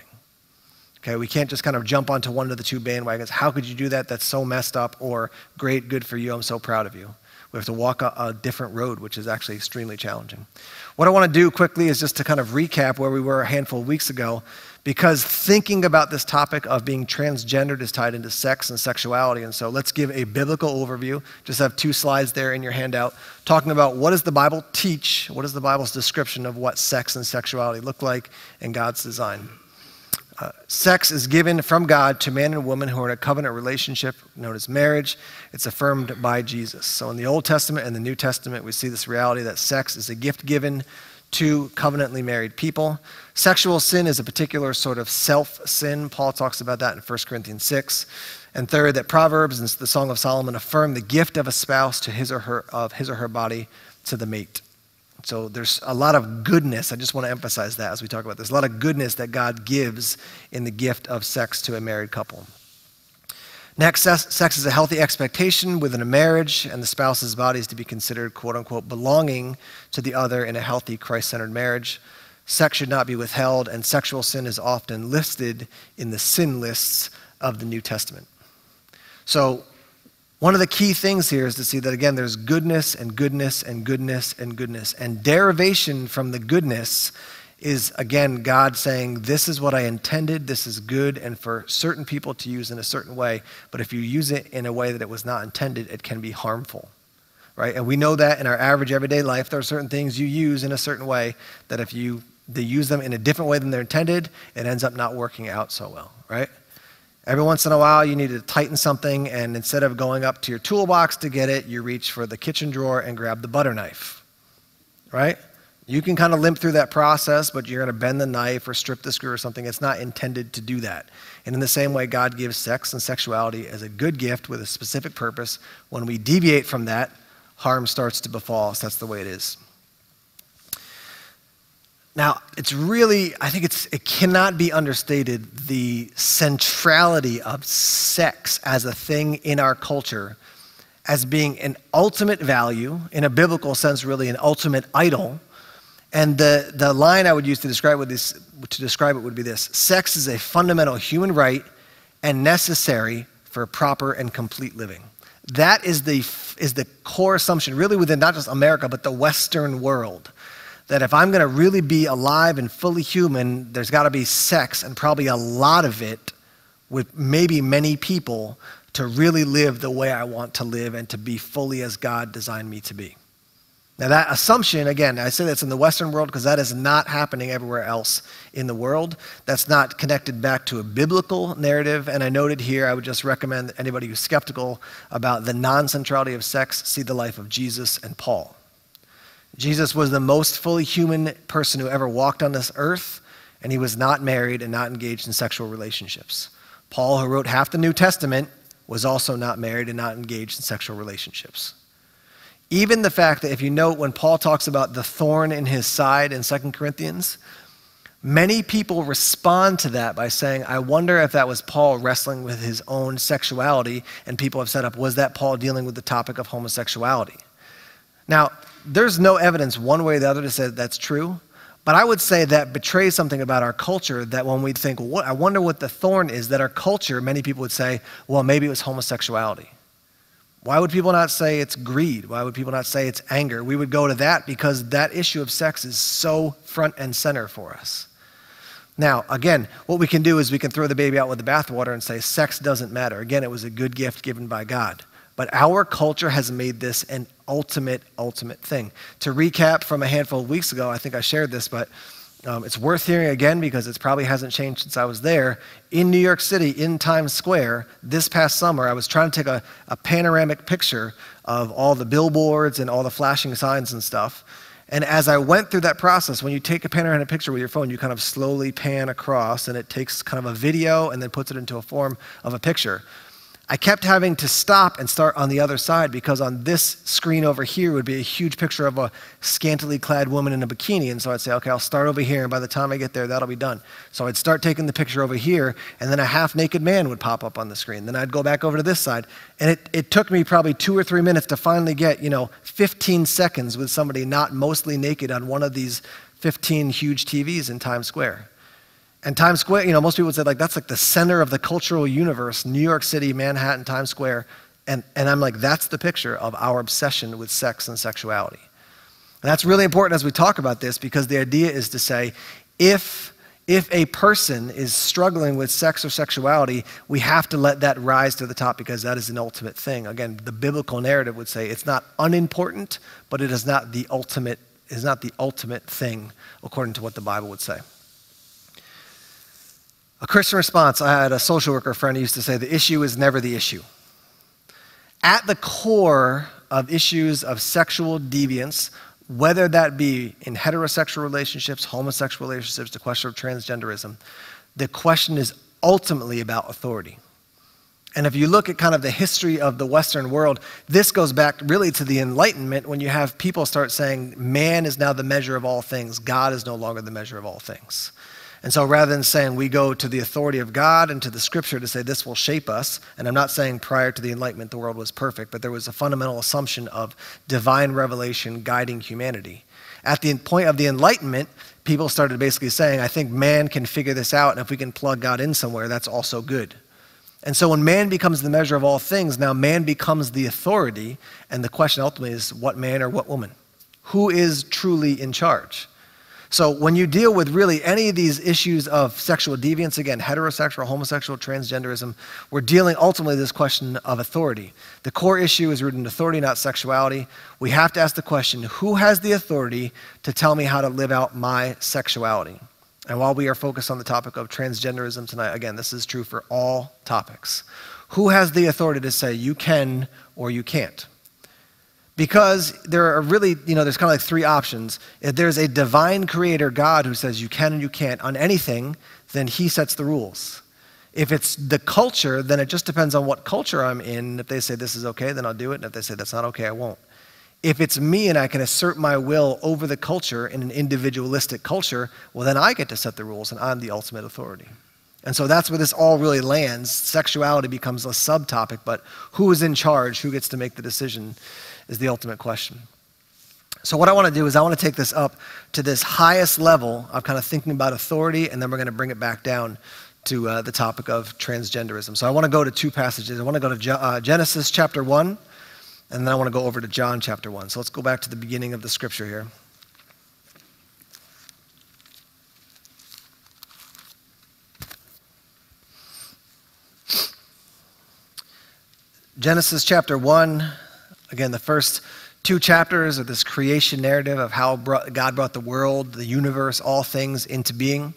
Okay, we can't just kind of jump onto one of the two bandwagons. How could you do that? That's so messed up, or great, good for you, I'm so proud of you. We have to walk a, a different road, which is actually extremely challenging. What I want to do quickly is just to kind of recap where we were a handful of weeks ago, because thinking about this topic of being transgendered is tied into sex and sexuality. And so let's give a biblical overview. Just have two slides there in your handout, talking about what does the Bible teach, what is the Bible's description of what sex and sexuality look like in God's design. Uh, sex is given from God to man and woman who are in a covenant relationship known as marriage. It's affirmed by Jesus. So in the Old Testament and the New Testament, we see this reality that sex is a gift given to covenantly married people. Sexual sin is a particular sort of self-sin. Paul talks about that in First Corinthians six. And third, that Proverbs and the Song of Solomon affirm the gift of a spouse to his or her of his or her body to the mate. So there's a lot of goodness. I just want to emphasize that as we talk about this. A lot of goodness that God gives in the gift of sex to a married couple. Next, sex is a healthy expectation within a marriage, and the spouse's body is to be considered, quote unquote, belonging to the other in a healthy, Christ-centered marriage. Sex should not be withheld, and sexual sin is often listed in the sin lists of the New Testament. So One of the key things here is to see that, again, there's goodness and goodness and goodness and goodness. And derivation from the goodness is, again, God saying, this is what I intended, this is good, and for certain people to use in a certain way. But if you use it in a way that it was not intended, it can be harmful, right? And we know that in our average everyday life, there are certain things you use in a certain way that if you they use them in a different way than they're intended, it ends up not working out so well, right? Every once in a while, you need to tighten something, and instead of going up to your toolbox to get it, you reach for the kitchen drawer and grab the butter knife, right? You can kind of limp through that process, but you're going to bend the knife or strip the screw or something. It's not intended to do that. And in the same way, God gives sex and sexuality as a good gift with a specific purpose. When we deviate from that, harm starts to befall us. That's the way it is. Now, it's really, I think it's, it cannot be understated the centrality of sex as a thing in our culture as being an ultimate value, in a biblical sense, really an ultimate idol. And the, the line I would use to describe, with this, to describe it would be this: sex is a fundamental human right and necessary for proper and complete living. That is the, is the core assumption, really within not just America, but the Western world. That if I'm going to really be alive and fully human, there's got to be sex, and probably a lot of it with maybe many people, to really live the way I want to live and to be fully as God designed me to be. Now that assumption, again, I say that's in the Western world because that is not happening everywhere else in the world. That's not connected back to a biblical narrative. And I noted here, I would just recommend that anybody who's skeptical about the non-centrality of sex see the life of Jesus and Paul. Jesus was the most fully human person who ever walked on this earth, and he was not married and not engaged in sexual relationships. Paul, who wrote half the New Testament, was also not married and not engaged in sexual relationships. Even the fact that, if you note, when Paul talks about the thorn in his side in Second Corinthians, many people respond to that by saying, I wonder if that was Paul wrestling with his own sexuality, and people have set up, was that Paul dealing with the topic of homosexuality? Now, there's no evidence one way or the other to say that that's true, but I would say that betrays something about our culture, that when we think, well, what, I wonder what the thorn is, that our culture, many people would say, well, maybe it was homosexuality. Why would people not say it's greed? Why would people not say it's anger? We would go to that because that issue of sex is so front and center for us. Now, again, what we can do is we can throw the baby out with the bathwater and say sex doesn't matter. Again, it was a good gift given by God. But our culture has made this an ultimate, ultimate thing. To recap from a handful of weeks ago, I think I shared this, but um, it's worth hearing again because it probably hasn't changed since I was there. In New York City, in Times Square, this past summer, I was trying to take a, a panoramic picture of all the billboards and all the flashing signs and stuff. And as I went through that process, when you take a panoramic picture with your phone, you kind of slowly pan across, and it takes kind of a video and then puts it into a form of a picture. I kept having to stop and start on the other side because on this screen over here would be a huge picture of a scantily clad woman in a bikini. And so I'd say, okay, I'll start over here, and by the time I get there, that'll be done. So I'd start taking the picture over here, and then a half-naked man would pop up on the screen. Then I'd go back over to this side. And it, it took me probably two or three minutes to finally get, you know, fifteen seconds with somebody not mostly naked on one of these fifteen huge T Vs in Times Square. And Times Square, you know, most people would say, like, that's like the center of the cultural universe, New York City, Manhattan, Times Square. And, and I'm like, that's the picture of our obsession with sex and sexuality. And that's really important as we talk about this, because the idea is to say, if, if a person is struggling with sex or sexuality, we have to let that rise to the top because that is an ultimate thing. Again, the biblical narrative would say it's not unimportant, but it is not the ultimate, is not the ultimate thing according to what the Bible would say. A Christian response, I had a social worker friend who used to say, the issue is never the issue. At the core of issues of sexual deviance, whether that be in heterosexual relationships, homosexual relationships, the question of transgenderism, the question is ultimately about authority. And if you look at kind of the history of the Western world, this goes back really to the Enlightenment, when you have people start saying, man is now the measure of all things, God is no longer the measure of all things. And so rather than saying we go to the authority of God and to the scripture to say this will shape us, and I'm not saying prior to the Enlightenment the world was perfect, but there was a fundamental assumption of divine revelation guiding humanity. At the point of the Enlightenment, people started basically saying, I think man can figure this out, and if we can plug God in somewhere, that's also good. And so when man becomes the measure of all things, now man becomes the authority, and the question ultimately is what man or what woman? Who is truly in charge? So when you deal with really any of these issues of sexual deviance, again, heterosexual, homosexual, transgenderism, we're dealing ultimately with this question of authority. The core issue is rooted in authority, not sexuality. We have to ask the question, who has the authority to tell me how to live out my sexuality? And while we are focused on the topic of transgenderism tonight, again, this is true for all topics. Who has the authority to say you can or you can't? Because there are really, you know, there's kind of like three options. If there's a divine creator, God, who says you can and you can't on anything, then he sets the rules. If it's the culture, then it just depends on what culture I'm in. If they say this is okay, then I'll do it. And if they say that's not okay, I won't. If it's me and I can assert my will over the culture in an individualistic culture, well, then I get to set the rules and I'm the ultimate authority. And so that's where this all really lands. Sexuality becomes a subtopic, but who is in charge? Who gets to make the decision is the ultimate question. So what I want to do is I want to take this up to this highest level of kind of thinking about authority, and then we're going to bring it back down to uh, the topic of transgenderism. So I want to go to two passages. I want to go to Je- uh, Genesis chapter one, and then I want to go over to John chapter one. So let's go back to the beginning of the scripture here. Genesis chapter one. Again, the first two chapters of this creation narrative of how God brought the world, the universe, all things into being.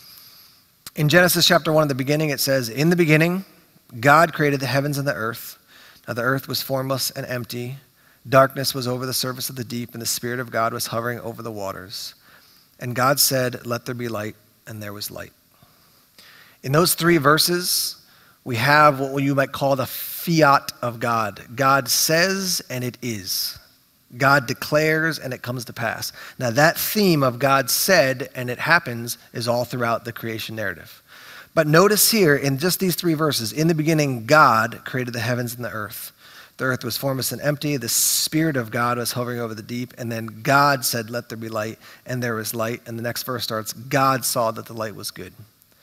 In Genesis chapter one, at the beginning, it says, "In the beginning, God created the heavens and the earth. Now the earth was formless and empty. Darkness was over the surface of the deep, and the Spirit of God was hovering over the waters. And God said, 'Let there be light,' and there was light." In those three verses, we have what you might call the fiat of God. God says, and it is. God declares, and it comes to pass. Now that theme of God said, and it happens, is all throughout the creation narrative. But notice here, in just these three verses, in the beginning, God created the heavens and the earth. The earth was formless and empty. The Spirit of God was hovering over the deep. And then God said, "Let there be light," and there was light. And the next verse starts, God saw that the light was good.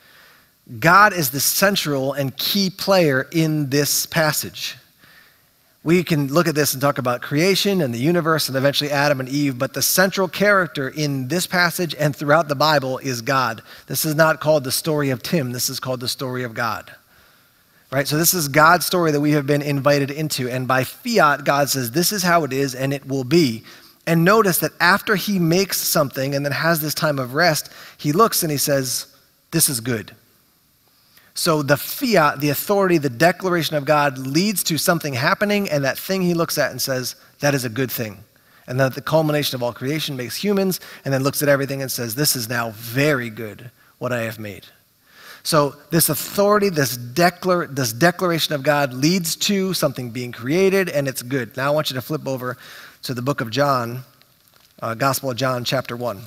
God is the central and key player in this passage. We can look at this and talk about creation and the universe and eventually Adam and Eve, but the central character in this passage and throughout the Bible is God. This is not called the story of Tim. This is called the story of God. Right? So this is God's story that we have been invited into. And by fiat, God says, this is how it is and it will be. And notice that after he makes something and then has this time of rest, he looks and he says, this is good. So the fiat, the authority, the declaration of God leads to something happening, and that thing he looks at and says, that is a good thing. And then the culmination of all creation makes humans, and then looks at everything and says, this is now very good, what I have made. So this authority, this, declar- this declaration of God leads to something being created, and it's good. Now I want you to flip over to the book of John, uh, Gospel of John, chapter one.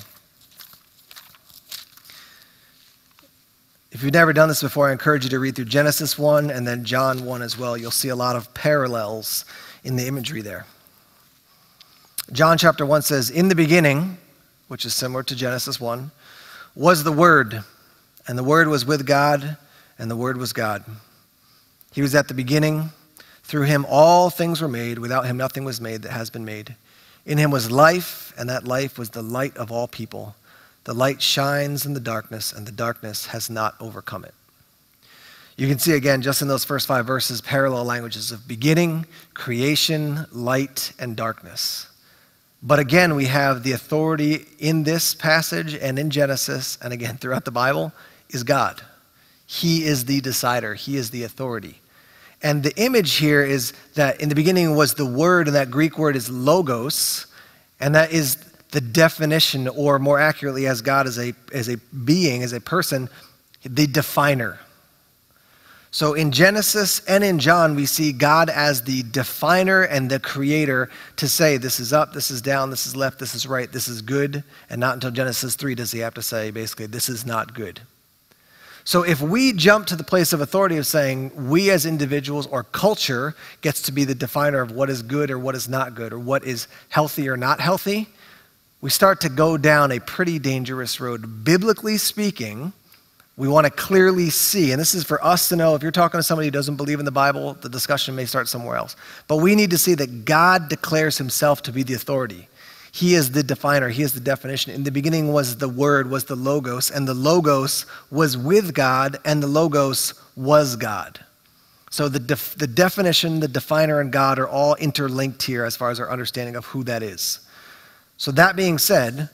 If you've never done this before, I encourage you to read through Genesis one and then John one as well. You'll see a lot of parallels in the imagery there. John chapter one says, "In the beginning," which is similar to Genesis one, "was the Word, and the Word was with God, and the Word was God. He was at the beginning. Through him all things were made. Without him nothing was made that has been made. In him was life, and that life was the light of all people. The light shines in the darkness, and the darkness has not overcome it." You can see again, just in those first five verses, parallel languages of beginning, creation, light, and darkness. But again, we have the authority in this passage and in Genesis, and again throughout the Bible, is God. He is the decider. He is the authority. And the image here is that in the beginning was the Word, and that Greek word is logos, and that is the definition, or more accurately, as God as a, as a being, as a person, the definer. So in Genesis and in John, we see God as the definer and the creator to say, this is up, this is down, this is left, this is right, this is good. And not until Genesis three does he have to say, basically, this is not good. So if we jump to the place of authority of saying we as individuals or culture gets to be the definer of what is good or what is not good or what is healthy or not healthy, we start to go down a pretty dangerous road. Biblically speaking, We want to clearly see, and this is for us to know. If you're talking to somebody who doesn't believe in the Bible, the discussion may start somewhere else. But we need to see that God declares himself to be the authority. He is the definer. He is the definition. In the beginning was the Word, was the Logos, and the Logos was with God, and the Logos was God. So the, def- the definition, the definer, and God are all interlinked here as far as our understanding of who that is. So that being said,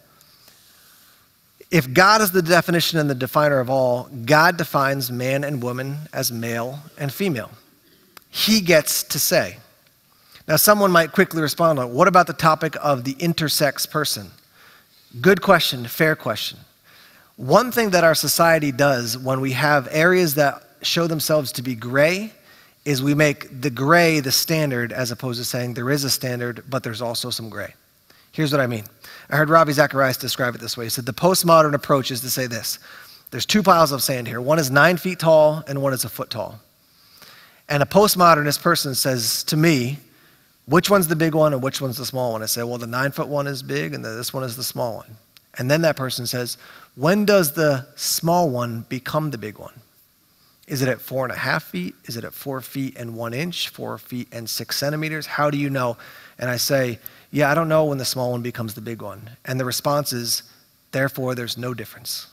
if God is the definition and the definer of all, God defines man and woman as male and female. He gets to say. Now, someone might quickly respond, like, what about the topic of the intersex person? Good question, fair question. One thing that our society does when we have areas that show themselves to be gray is we make the gray the standard as opposed to saying there is a standard, but there's also some gray. Here's what I mean. I heard Ravi Zacharias describe it this way. He said the postmodern approach is to say this. There's two piles of sand here. One is nine feet tall and one is a foot tall. And a postmodernist person says to me, which one's the big one and which one's the small one? I say, well, the nine foot one is big and this one is the small one. And then that person says, when does the small one become the big one? Is it at four and a half feet? Is it at four feet and one inch, four feet and six centimeters? How do you know? And I say, yeah, I don't know when the small one becomes the big one. And the response is, therefore, there's no difference.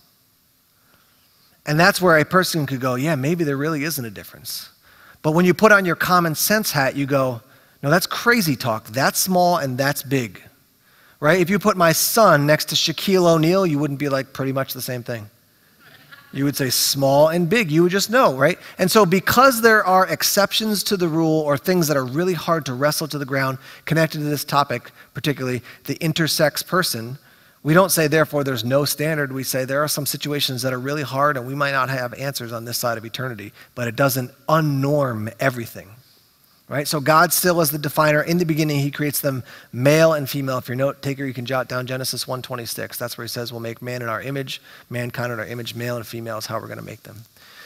And that's where a person could go, yeah, maybe there really isn't a difference. But when you put on your common sense hat, you go, no, that's crazy talk. That's small and that's big, right? If you put my son next to Shaquille O'Neal, you wouldn't be like pretty much the same thing. You would say small and big. You would just know, right? And so because there are exceptions to the rule or things that are really hard to wrestle to the ground connected to this topic, particularly the intersex person, we don't say, therefore, there's no standard. We say there are some situations that are really hard and we might not have answers on this side of eternity, but it doesn't unnorm everything. Right? So God still is the definer. In the beginning, he creates them male and female. If you're a note taker, you can jot down Genesis one twenty-six. That's where he says we'll make man in our image, mankind in our image, male and female is how we're going to make them.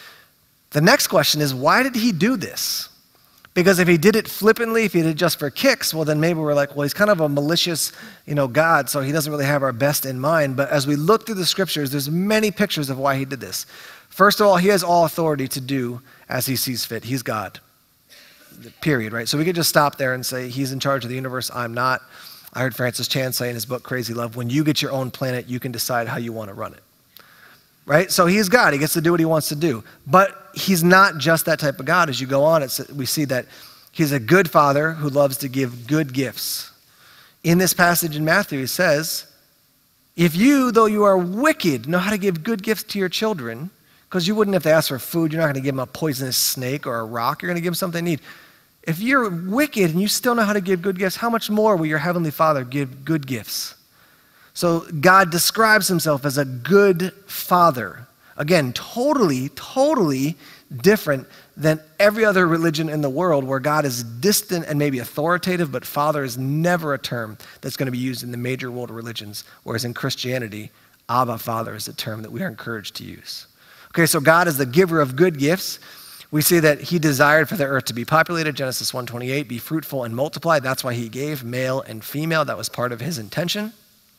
The next question is, why did he do this? Because if he did it flippantly, if he did it just for kicks, well, then maybe we're like, well, he's kind of a malicious, you know, God, so he doesn't really have our best in mind. But as we look through the scriptures, there's many pictures of why he did this. First of all, he has all authority to do as he sees fit. He's God. Period, right? So we could just stop there and say, he's in charge of the universe, I'm not. I heard Francis Chan say in his book, Crazy Love, when you get your own planet, you can decide how you want to run it, right? So he's God. He gets to do what he wants to do. But he's not just that type of God. As you go on, it's, we see that he's a good father who loves to give good gifts. In this passage in Matthew, he says, if you, though you are wicked, know how to give good gifts to your children, because you wouldn't if they ask for food, you're not going to give them a poisonous snake or a rock. You're going to give them something they need. If you're wicked and you still know how to give good gifts, how much more will your heavenly Father give good gifts? So God describes himself as a good father. Again, totally, totally different than every other religion in the world where God is distant and maybe authoritative, but father is never a term that's going to be used in the major world religions, whereas in Christianity, Abba, Father, is a term that we are encouraged to use. Okay, so God is the giver of good gifts. We see that he desired for the earth to be populated, Genesis one twenty-eight, be fruitful and multiply. That's why he gave male and female. That was part of his intention.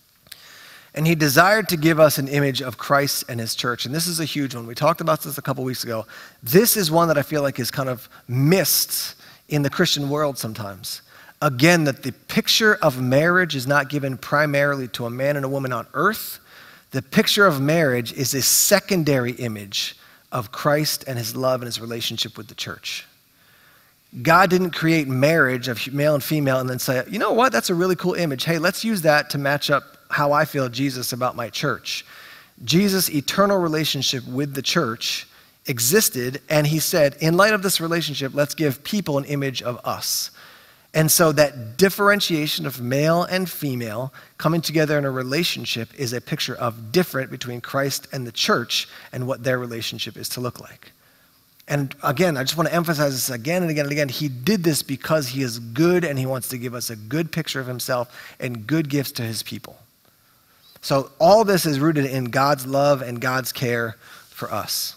And he desired to give us an image of Christ and his church. And this is a huge one. We talked about this a couple weeks ago. This is one that I feel like is kind of missed in the Christian world sometimes. Again, that the picture of marriage is not given primarily to a man and a woman on earth. The picture of marriage is a secondary image of Christ and his love and his relationship with the church. God didn't create marriage of male and female and then say, you know what, that's a really cool image. Hey, let's use that to match up how I feel Jesus about my church. Jesus' eternal relationship with the church existed, and he said, in light of this relationship, let's give people an image of us. And so that differentiation of male and female coming together in a relationship is a picture of different between Christ and the church and what their relationship is to look like. And again, I just want to emphasize this again and again and again. He did this because he is good and he wants to give us a good picture of himself and good gifts to his people. So all this is rooted in God's love and God's care for us.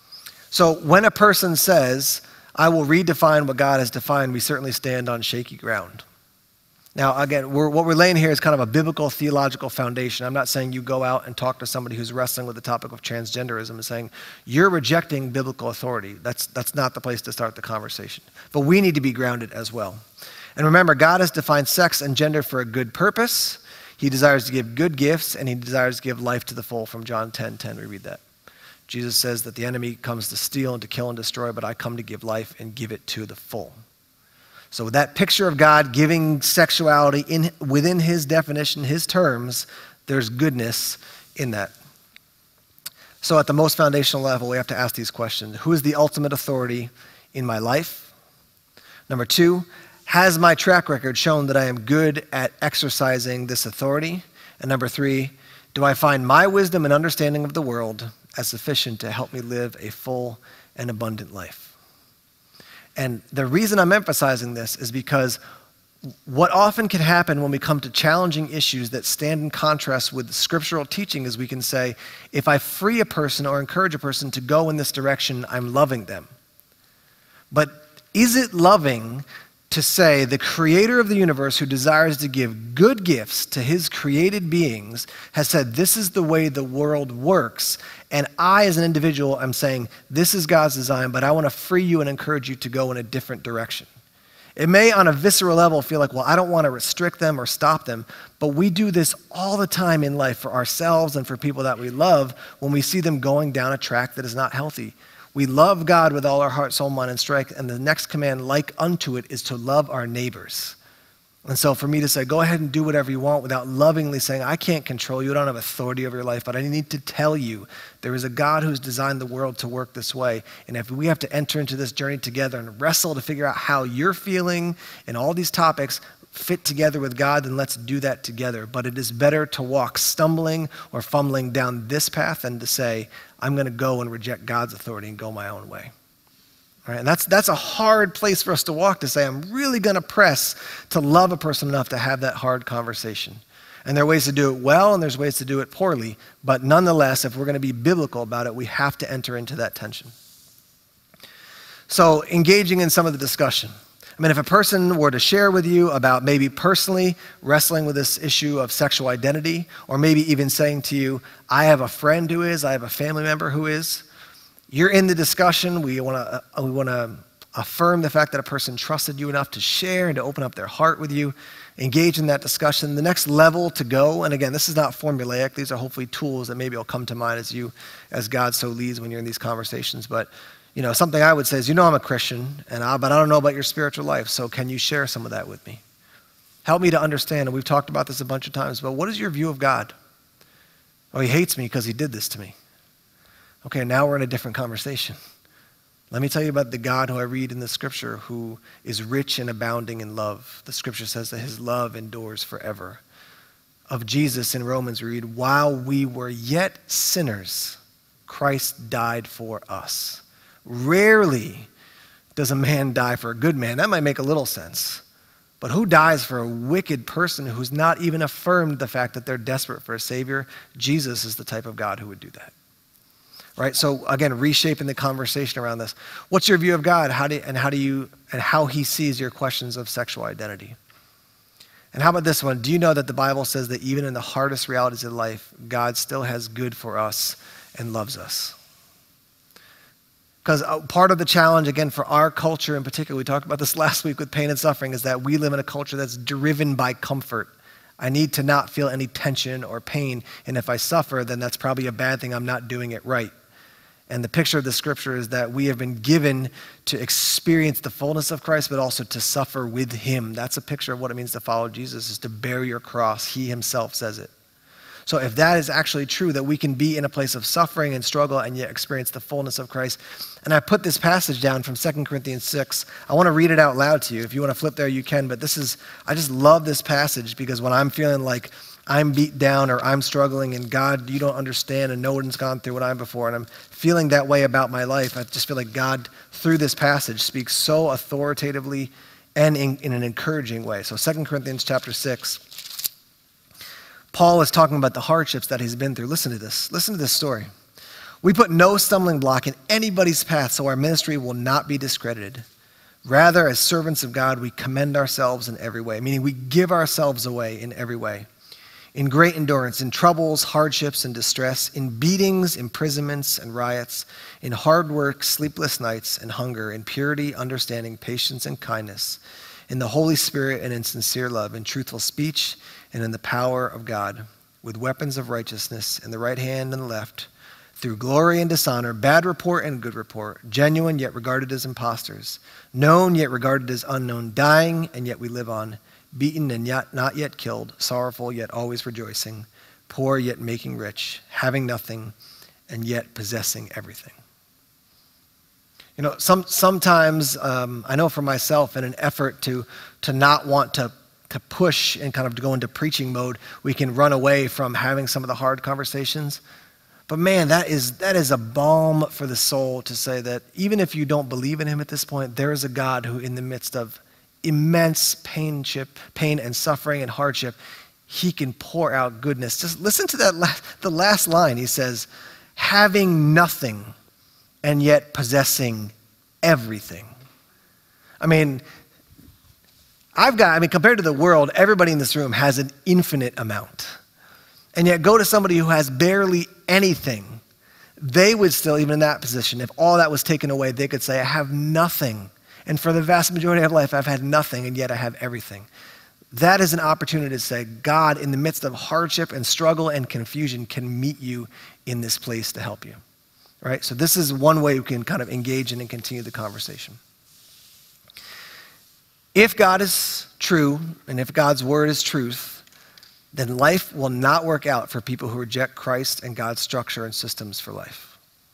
So when a person says, I will redefine what God has defined, we certainly stand on shaky ground. Now, again, we're, what we're laying here is kind of a biblical theological foundation. I'm not saying you go out and talk to somebody who's wrestling with the topic of transgenderism and saying, you're rejecting biblical authority. That's, that's not the place to start the conversation. But we need to be grounded as well. And remember, God has defined sex and gender for a good purpose. He desires to give good gifts, and he desires to give life to the full. From John ten ten, we read that. Jesus says that the enemy comes to steal and to kill and destroy, but I come to give life and give it to the full. So with that picture of God giving sexuality in, within his definition, his terms, there's goodness in that. So at the most foundational level, we have to ask these questions. Who is the ultimate authority in my life? Number two, has my track record shown that I am good at exercising this authority? And number three, do I find my wisdom and understanding of the world as sufficient to help me live a full and abundant life? And the reason I'm emphasizing this is because what often can happen when we come to challenging issues that stand in contrast with scriptural teaching is we can say, if I free a person or encourage a person to go in this direction, I'm loving them. But is it loving to say the creator of the universe, who desires to give good gifts to his created beings, has said this is the way the world works, and I as an individual am saying this is God's design, but I want to free you and encourage you to go in a different direction? It may on a visceral level feel like, well, I don't want to restrict them or stop them, but we do this all the time in life for ourselves and for people that we love when we see them going down a track that is not healthy. We love God with all our heart, soul, mind, and strength, and the next command, like unto it, is to love our neighbors. And so for me to say, go ahead and do whatever you want without lovingly saying, I can't control you, I don't have authority over your life, but I need to tell you there is a God who's designed the world to work this way. And if we have to enter into this journey together and wrestle to figure out how you're feeling and all these topics fit together with God, then let's do that together. But it is better to walk stumbling or fumbling down this path than to say, I'm going to go and reject God's authority and go my own way. All right, and that's, that's a hard place for us to walk, to say, I'm really going to press to love a person enough to have that hard conversation. And there are ways to do it well, and there's ways to do it poorly. But nonetheless, if we're going to be biblical about it, we have to enter into that tension. So engaging in some of the discussion. I mean, if a person were to share with you about maybe personally wrestling with this issue of sexual identity, or maybe even saying to you, I have a friend who is, I have a family member who is, you're in the discussion, we want to uh, we want to affirm the fact that a person trusted you enough to share and to open up their heart with you, engage in that discussion. The next level to go, and again, this is not formulaic, these are hopefully tools that maybe will come to mind as you, as God so leads when you're in these conversations, but you know, something I would say is, you know I'm a Christian, and I, but I don't know about your spiritual life, so can you share some of that with me? Help me to understand, and we've talked about this a bunch of times, but what is your view of God? Oh, he hates me because he did this to me. Okay, now we're in a different conversation. Let me tell you about the God who I read in the scripture, who is rich and abounding in love. The scripture says that his love endures forever. Of Jesus in Romans, we read, while we were yet sinners, Christ died for us. Rarely does a man die for a good man. That might make a little sense. But who dies for a wicked person who's not even affirmed the fact that they're desperate for a Savior? Jesus is the type of God who would do that. Right? So again, reshaping the conversation around this. What's your view of God? How do, and how do you, and how he sees your questions of sexual identity? And how about this one? Do you know that the Bible says that even in the hardest realities of life, God still has good for us and loves us? Because part of the challenge, again, for our culture in particular, we talked about this last week with pain and suffering, is that we live in a culture that's driven by comfort. I need to not feel any tension or pain, and if I suffer, then that's probably a bad thing. I'm not doing it right. And the picture of the scripture is that we have been given to experience the fullness of Christ, but also to suffer with him. That's a picture of what it means to follow Jesus, is to bear your cross. He himself says it. So if that is actually true, that we can be in a place of suffering and struggle and yet experience the fullness of Christ. And I put this passage down from Second Corinthians six. I want to read it out loud to you. If you want to flip there, you can. But this is, I just love this passage, because when I'm feeling like I'm beat down or I'm struggling and God, you don't understand, and no one's gone through what I'm before, and I'm feeling that way about my life, I just feel like God, through this passage, speaks so authoritatively and in, in an encouraging way. So Second Corinthians chapter six. Paul is talking about the hardships that he's been through. Listen to this. Listen to this story. We put no stumbling block in anybody's path, so our ministry will not be discredited. Rather, as servants of God, we commend ourselves in every way, meaning we give ourselves away in every way. In great endurance, in troubles, hardships, and distress, in beatings, imprisonments, and riots, in hard work, sleepless nights, and hunger, in purity, understanding, patience, and kindness, in the Holy Spirit and in sincere love, in truthful speech, and in the power of God, with weapons of righteousness in the right hand and the left, through glory and dishonor, bad report and good report, genuine yet regarded as impostors, known yet regarded as unknown, dying and yet we live on, beaten and yet not yet killed, sorrowful yet always rejoicing, poor yet making rich, having nothing and yet possessing everything. You know, some, sometimes um, I know for myself, in an effort to, to not want to, to push and kind of to go into preaching mode, we can run away from having some of the hard conversations. But man, that is, that is a balm for the soul to say that even if you don't believe in him at this point, there is a God who, in the midst of immense painship, pain and suffering and hardship, he can pour out goodness. Just listen to that last, the last line. He says, having nothing and yet possessing everything. I mean, I've got, I mean, compared to the world, everybody in this room has an infinite amount. And yet go to somebody who has barely anything, they would still, even in that position, if all that was taken away, they could say, I have nothing. And for the vast majority of life, I've had nothing, and yet I have everything. That is an opportunity to say, God, in the midst of hardship and struggle and confusion, can meet you in this place to help you. Right? So this is one way we can kind of engage in and continue the conversation. If God is true, and if God's word is truth, then life will not work out for people who reject Christ and God's structure and systems for life.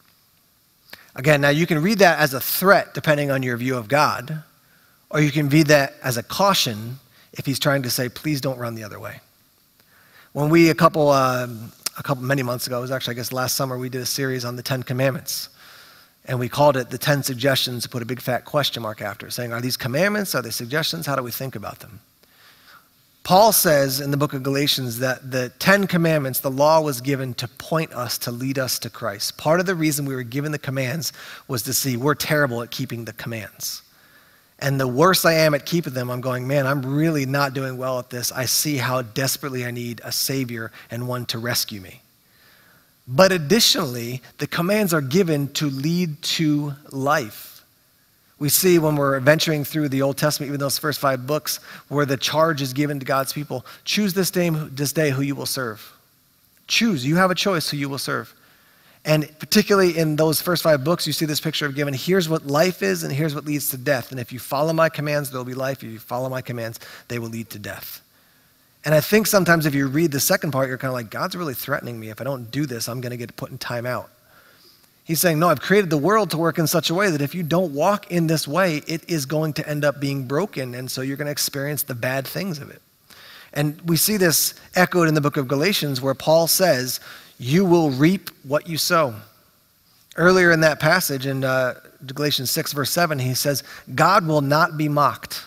Again, now you can read that as a threat depending on your view of God, or you can read that as a caution if he's trying to say, please don't run the other way. When we, a couple, um, a couple, many months ago, it was actually, I guess last summer, we did a series on the Ten Commandments. And we called it the ten suggestions to put a big fat question mark after, saying, are these commandments? Are they suggestions? How do we think about them? Paul says in the book of Galatians that the Ten Commandments, the law was given to point us, to lead us to Christ. Part of the reason we were given the commands was to see we're terrible at keeping the commands. And the worse I am at keeping them, I'm going, man, I'm really not doing well at this. I see how desperately I need a savior and one to rescue me. But additionally, the commands are given to lead to life. We see when we're venturing through the Old Testament, even those first five books, where the charge is given to God's people, choose this day, this day who you will serve. Choose. You have a choice who you will serve. And particularly in those first five books, you see this picture of given, here's what life is and here's what leads to death. And if you follow my commands, there will be life. If you follow my commands, they will lead to death. And I think sometimes if you read the second part, you're kind of like, God's really threatening me. If I don't do this, I'm going to get put in time out. He's saying, no, I've created the world to work in such a way that if you don't walk in this way, it is going to end up being broken. And so you're going to experience the bad things of it. And we see this echoed in the book of Galatians where Paul says, you will reap what you sow. Earlier in that passage in uh, Galatians six verse seven, he says, God will not be mocked.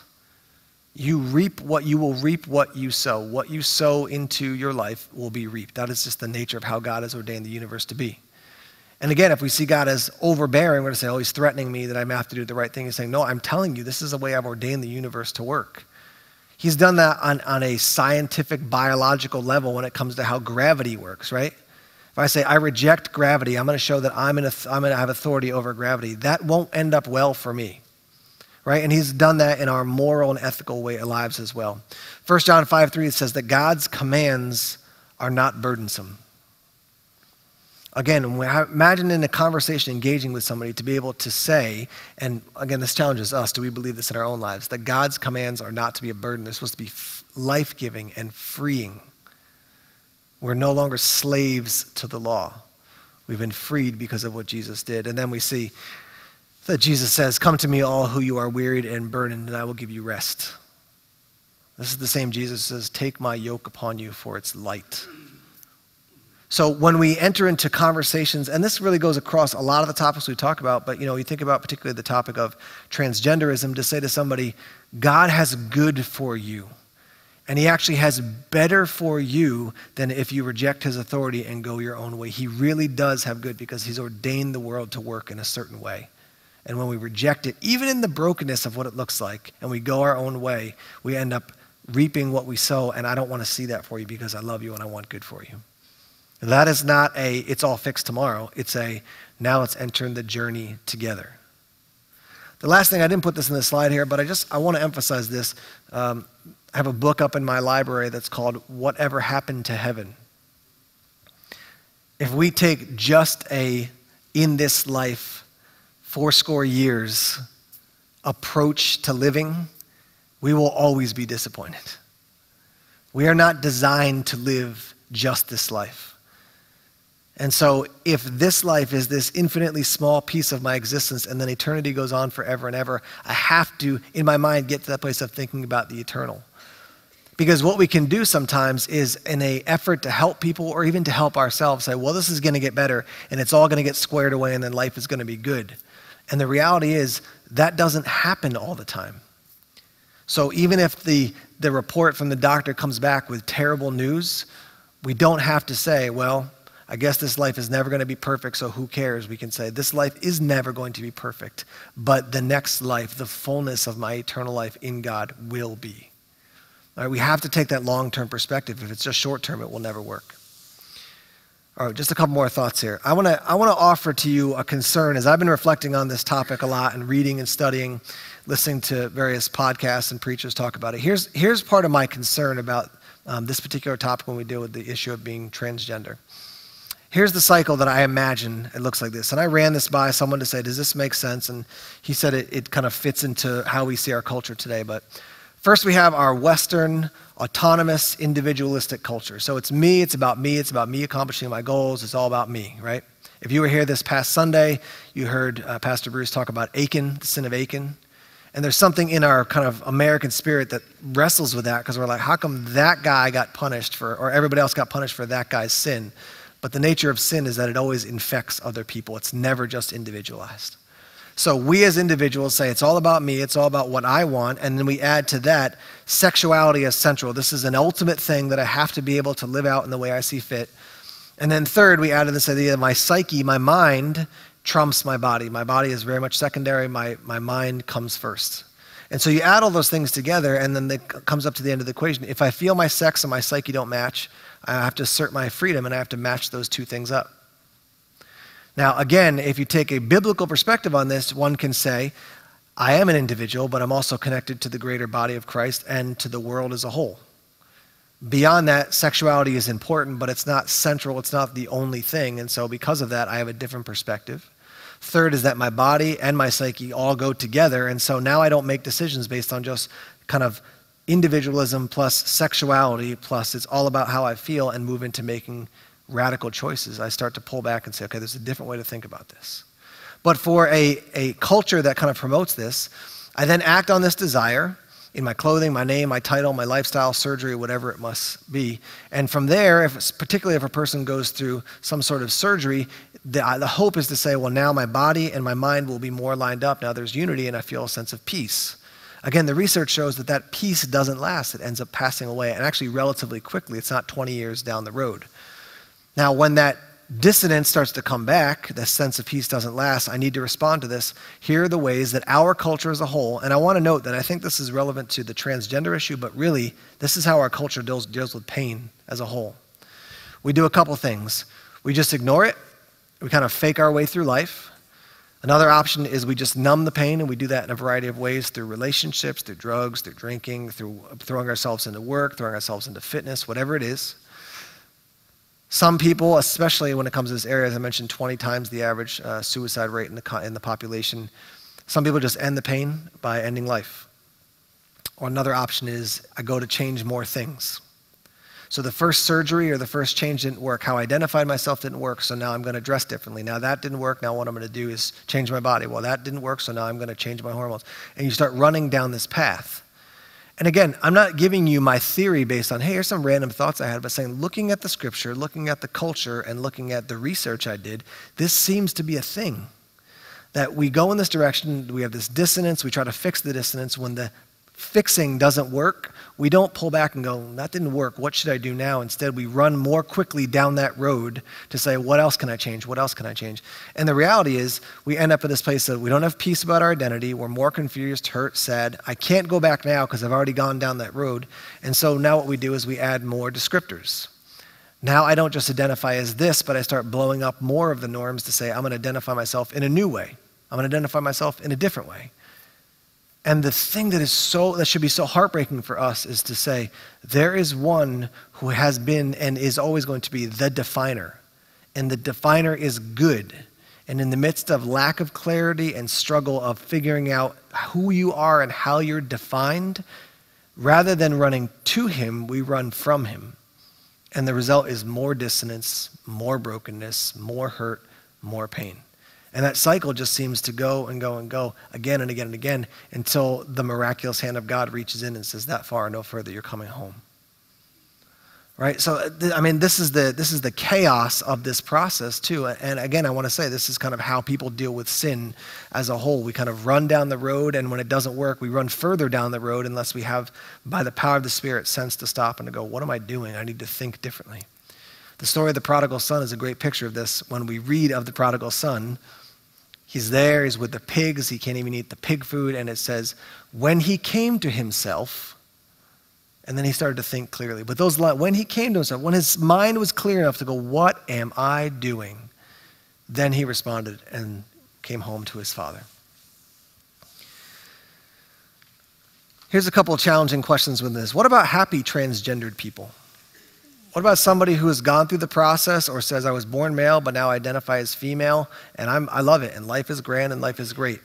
You reap what you will reap what you sow. What you sow into your life will be reaped. That is just the nature of how God has ordained the universe to be. And again, if we see God as overbearing, we're going to say, oh, he's threatening me that I have to do the right thing. He's saying, no, I'm telling you, this is the way I've ordained the universe to work. He's done that on, on a scientific, biological level when it comes to how gravity works, right? If I say, I reject gravity, I'm going to show that I'm, in a, I'm going to have authority over gravity. That won't end up well for me, right? And he's done that in our moral and ethical way lives as well. First John five three, it says that God's commands are not burdensome. Again, imagine in a conversation engaging with somebody to be able to say, and again, this challenges us, do we believe this in our own lives, that God's commands are not to be a burden. They're supposed to be life-giving and freeing. We're no longer slaves to the law. We've been freed because of what Jesus did. And then we see that Jesus says, come to me all who you are wearied and burdened, and I will give you rest. This is the same Jesus who says, take my yoke upon you, for it's light. So when we enter into conversations, and this really goes across a lot of the topics we talk about, but you know, you think about particularly the topic of transgenderism, to say to somebody, God has good for you. And he actually has better for you than if you reject his authority and go your own way. He really does have good because he's ordained the world to work in a certain way. And when we reject it, even in the brokenness of what it looks like, and we go our own way, we end up reaping what we sow, and I don't want to see that for you because I love you and I want good for you. That is not a, it's all fixed tomorrow. It's a, now let's enter the journey together. The last thing, I didn't put this in the slide here, but I just, I want to emphasize this. Um, I have a book up in my library that's called Whatever Happened to Heaven. If we take just a, in this life, fourscore years approach to living, we will always be disappointed. We are not designed to live just this life. And so if this life is this infinitely small piece of my existence and then eternity goes on forever and ever, I have to, in my mind, get to that place of thinking about the eternal. Because what we can do sometimes is, in an effort to help people or even to help ourselves, say, well, this is going to get better and it's all going to get squared away and then life is going to be good. And the reality is that doesn't happen all the time. So even if the, the report from the doctor comes back with terrible news, we don't have to say, well, I guess this life is never going to be perfect, so who cares? We can say, this life is never going to be perfect, but the next life, the fullness of my eternal life in God will be. All right, we have to take that long-term perspective. If it's just short-term, it will never work. All right, just a couple more thoughts here. I want to I want to offer to you a concern, as I've been reflecting on this topic a lot and reading and studying, listening to various podcasts and preachers talk about it. Here's, here's part of my concern about um, this particular topic when we deal with the issue of being transgender. Here's the cycle that I imagine it looks like this. And I ran this by someone to say, does this make sense? And he said it, it kind of fits into how we see our culture today. But first we have our Western, autonomous, individualistic culture. So it's me, it's about me, it's about me accomplishing my goals, it's all about me, right? If you were here this past Sunday, you heard uh, Pastor Bruce talk about Achan, the sin of Achan. And there's something in our kind of American spirit that wrestles with that, because we're like, how come that guy got punished for, or everybody else got punished for that guy's sin? But the nature of sin is that it always infects other people. It's never just individualized. So we as individuals say, it's all about me, it's all about what I want, and then we add to that sexuality as central. This is an ultimate thing that I have to be able to live out in the way I see fit. And then third, we added this idea of my psyche, my mind, trumps my body. My body is very much secondary, my, my mind comes first. And so you add all those things together, and then it comes up to the end of the equation. If I feel my sex and my psyche don't match, I have to assert my freedom, and I have to match those two things up. Now, again, if you take a biblical perspective on this, one can say, I am an individual, but I'm also connected to the greater body of Christ and to the world as a whole. Beyond that, sexuality is important, but it's not central, it's not the only thing, and so because of that, I have a different perspective. Third is that my body and my psyche all go together, and so now I don't make decisions based on just kind of individualism plus sexuality plus it's all about how I feel and move into making radical choices. I start to pull back and say, okay, there's a different way to think about this. But for a, a culture that kind of promotes this, I then act on this desire in my clothing, my name, my title, my lifestyle, surgery, whatever it must be. And from there, if it's, particularly if a person goes through some sort of surgery, the, the hope is to say, well, now my body and my mind will be more lined up. Now there's unity and I feel a sense of peace. Again, the research shows that that peace doesn't last. It ends up passing away, and actually relatively quickly. It's not twenty years down the road. Now, when that dissonance starts to come back, that sense of peace doesn't last, I need to respond to this. Here are the ways that our culture as a whole, and I want to note that I think this is relevant to the transgender issue, but really, this is how our culture deals, deals with pain as a whole. We do a couple things. We just ignore it. We kind of fake our way through life. Another option is we just numb the pain, and we do that in a variety of ways, through relationships, through drugs, through drinking, through throwing ourselves into work, throwing ourselves into fitness, whatever it is. Some people, especially when it comes to this area, as I mentioned, twenty times the average uh, suicide rate in the, in the population, some people just end the pain by ending life. Or another option is I go to change more things. So the first surgery or the first change didn't work. How I identified myself didn't work, so now I'm going to dress differently. Now that didn't work, now what I'm going to do is change my body. Well, that didn't work, so now I'm going to change my hormones. And you start running down this path. And again, I'm not giving you my theory based on, hey, here's some random thoughts I had, but saying, looking at the scripture, looking at the culture, and looking at the research I did, this seems to be a thing. That we go in this direction, we have this dissonance, we try to fix the dissonance when the fixing doesn't work, we don't pull back and go, that didn't work, what should I do now? Instead, we run more quickly down that road to say, what else can I change? What else can I change? And the reality is, we end up at this place that we don't have peace about our identity. We're more confused, hurt, sad. I can't go back now because I've already gone down that road. And so now what we do is we add more descriptors. Now I don't just identify as this, but I start blowing up more of the norms to say, I'm going to identify myself in a new way. I'm going to identify myself in a different way. And the thing that is so, that should be so heartbreaking for us is to say, there is one who has been and is always going to be the definer. And the definer is good. And in the midst of lack of clarity and struggle of figuring out who you are and how you're defined, rather than running to him, we run from him. And the result is more dissonance, more brokenness, more hurt, more pain. And that cycle just seems to go and go and go again and again and again until the miraculous hand of God reaches in and says, that far, no further, you're coming home. Right? So, I mean, this is the this is the chaos of this process too. And again, I want to say this is kind of how people deal with sin as a whole. We kind of run down the road, and when it doesn't work, we run further down the road unless we have, by the power of the Spirit, sense to stop and to go, what am I doing? I need to think differently. The story of the prodigal son is a great picture of this. When we read of the prodigal son, he's there, he's with the pigs, he can't even eat the pig food, and it says, when he came to himself, and then he started to think clearly. But those, when he came to himself, when his mind was clear enough to go, what am I doing? Then he responded and came home to his father. Here's a couple of challenging questions with this. What about happy transgendered people? What about somebody who has gone through the process or says, I was born male, but now I identify as female, and I'm, I love it, and life is grand, and life is great?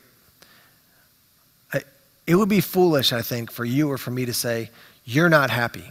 I, it would be foolish, I think, for you or for me to say, you're not happy.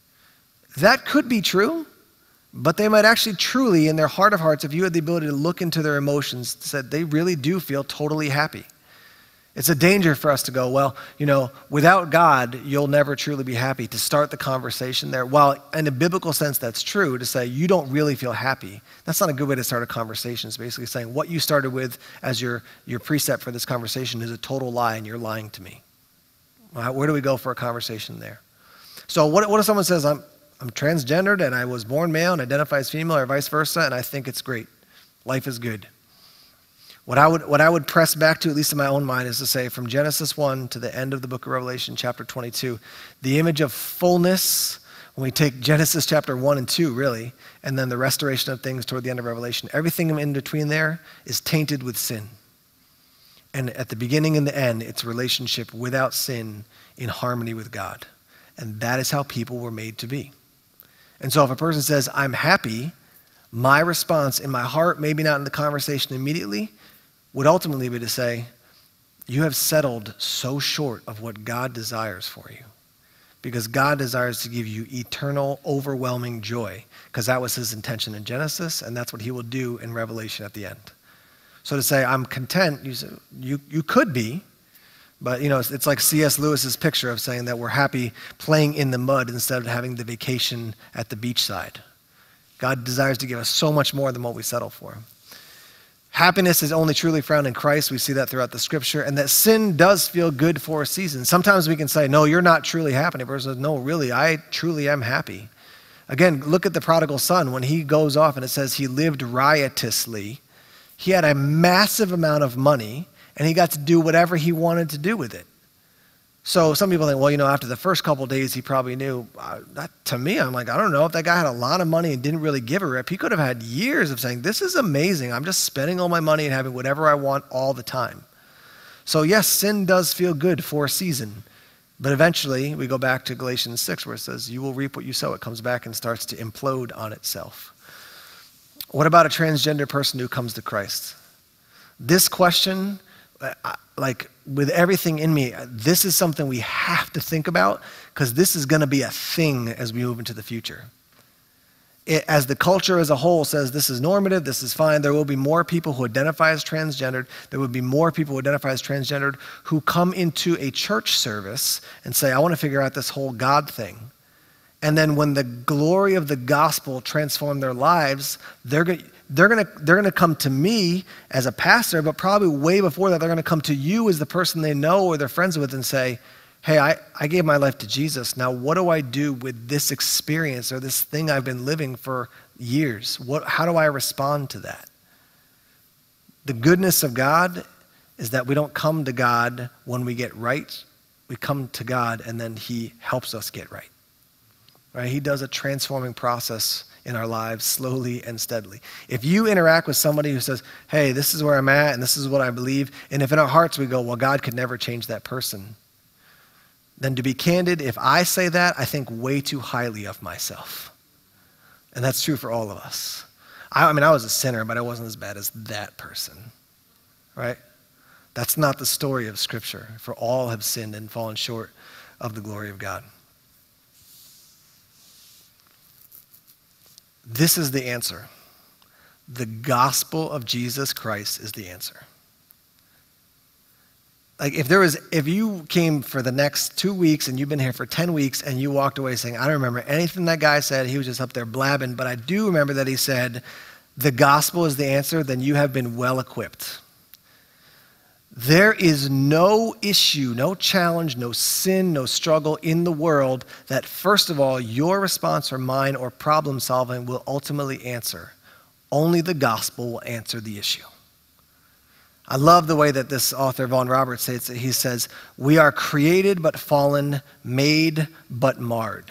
That could be true, but they might actually truly, in their heart of hearts, if you had the ability to look into their emotions, said they really do feel totally happy. It's a danger for us to go, well, you know, without God, you'll never truly be happy, to start the conversation there. While in a biblical sense, that's true, to say you don't really feel happy. That's not a good way to start a conversation. It's basically saying what you started with as your, your precept for this conversation is a total lie, and you're lying to me. Well, where do we go for a conversation there? So what, what if someone says, I'm, I'm transgendered, and I was born male and identify as female, or vice versa, and I think it's great. Life is good. What I would what I would press back to, at least in my own mind, is to say from Genesis one to the end of the book of Revelation, chapter twenty-two, the image of fullness, when we take Genesis chapter one and two, really, and then the restoration of things toward the end of Revelation, everything in between there is tainted with sin. And at the beginning and the end, it's a relationship without sin in harmony with God. And that is how people were made to be. And so if a person says, I'm happy, my response in my heart, maybe not in the conversation immediately, would ultimately be to say, you have settled so short of what God desires for you. Because God desires to give you eternal, overwhelming joy, because that was his intention in Genesis, and that's what he will do in Revelation at the end. So to say, I'm content, you, say, you, you could be, but you know, it's, it's like C S Lewis's picture of saying that we're happy playing in the mud instead of having the vacation at the beachside. God desires to give us so much more than what we settle for. Happiness is only truly found in Christ. We see that throughout the scripture, and that sin does feel good for a season. Sometimes we can say, no, you're not truly happy. And the person says, no, really, I truly am happy. Again, look at the prodigal son. When he goes off and it says he lived riotously, he had a massive amount of money, and he got to do whatever he wanted to do with it. So some people think, well, you know, after the first couple of days, he probably knew. Uh, that, to me, I'm like, I don't know if that guy had a lot of money and didn't really give a rip. He could have had years of saying, this is amazing. I'm just spending all my money and having whatever I want all the time. So yes, sin does feel good for a season. But eventually, we go back to Galatians six, where it says, you will reap what you sow. It comes back and starts to implode on itself. What about a transgender person who comes to Christ? This question, like with everything in me, this is something we have to think about, because this is going to be a thing as we move into the future. It, as the culture as a whole says this is normative, this is fine, there will be more people who identify as transgendered, there will be more people who identify as transgendered who come into a church service and say, I want to figure out this whole God thing. And then when the glory of the gospel transforms their lives, they're going they're going to they're going to come to me as a pastor, but probably way before that, they're going to come to you as the person they know or they're friends with and say, hey, I, I gave my life to Jesus. Now, what do I do with this experience or this thing I've been living for years? What, how do I respond to that? The goodness of God is that we don't come to God when we get right. We come to God and then he helps us get right. Right? He does a transforming process in our lives slowly and steadily. If you interact with somebody who says, hey, this is where I'm at and this is what I believe, and if in our hearts we go, well, God could never change that person, then to be candid, if I say that, I think way too highly of myself. And that's true for all of us. I, I mean, I was a sinner, but I wasn't as bad as that person, right? That's not the story of Scripture, for all have sinned and fallen short of the glory of God. This is the answer. The gospel of Jesus Christ is the answer. Like if there was, if you came for the next two weeks and you've been here for ten weeks and you walked away saying, I don't remember anything that guy said, he was just up there blabbing, but I do remember that he said, the gospel is the answer, then you have been well equipped. There is no issue, no challenge, no sin, no struggle in the world that, first of all, your response or mine or problem solving will ultimately answer. Only the gospel will answer the issue. I love the way that this author, Vaughn Roberts, says it. He says, we are created but fallen, made but marred.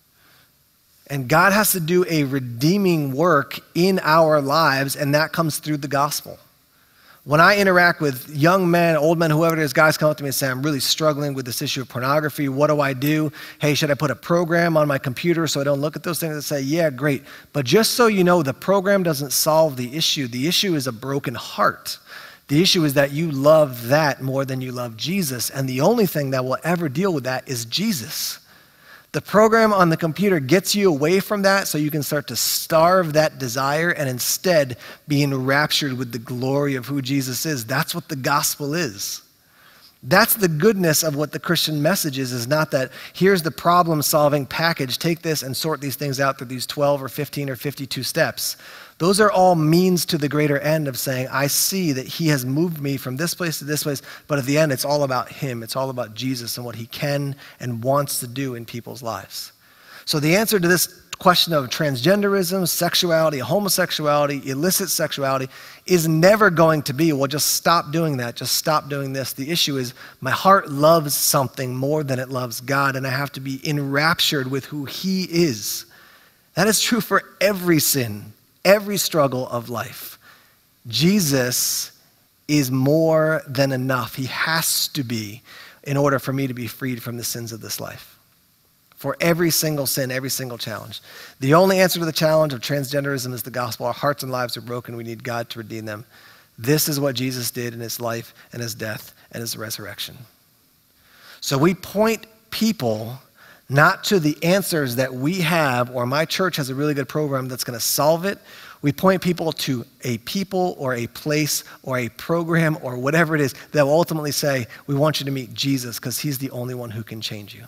And God has to do a redeeming work in our lives, and that comes through the gospel. When I interact with young men, old men, whoever it is, guys come up to me and say, I'm really struggling with this issue of pornography. What do I do? Hey, should I put a program on my computer so I don't look at those things? And say, yeah, great. But just so you know, the program doesn't solve the issue. The issue is a broken heart. The issue is that you love that more than you love Jesus. And the only thing that will ever deal with that is Jesus. The program on the computer gets you away from that so you can start to starve that desire and instead be enraptured with the glory of who Jesus is. That's what the gospel is. That's the goodness of what the Christian message is, is not that here's the problem-solving package, take this and sort these things out through these twelve or fifteen or fifty-two steps. Those are all means to the greater end of saying, I see that he has moved me from this place to this place, but at the end, it's all about him. It's all about Jesus and what he can and wants to do in people's lives. So the answer to this question of transgenderism, sexuality, homosexuality, illicit sexuality is never going to be, well, just stop doing that, just stop doing this. The issue is my heart loves something more than it loves God, and I have to be enraptured with who he is. That is true for every sin, every struggle of life. Jesus is more than enough. He has to be in order for me to be freed from the sins of this life. For every single sin, every single challenge. The only answer to the challenge of transgenderism is the gospel. Our hearts and lives are broken. We need God to redeem them. This is what Jesus did in his life and his death and his resurrection. So we point people not to the answers that we have, or my church has a really good program that's going to solve it. We point people to a people or a place or a program or whatever it is that will ultimately say, we want you to meet Jesus because he's the only one who can change you.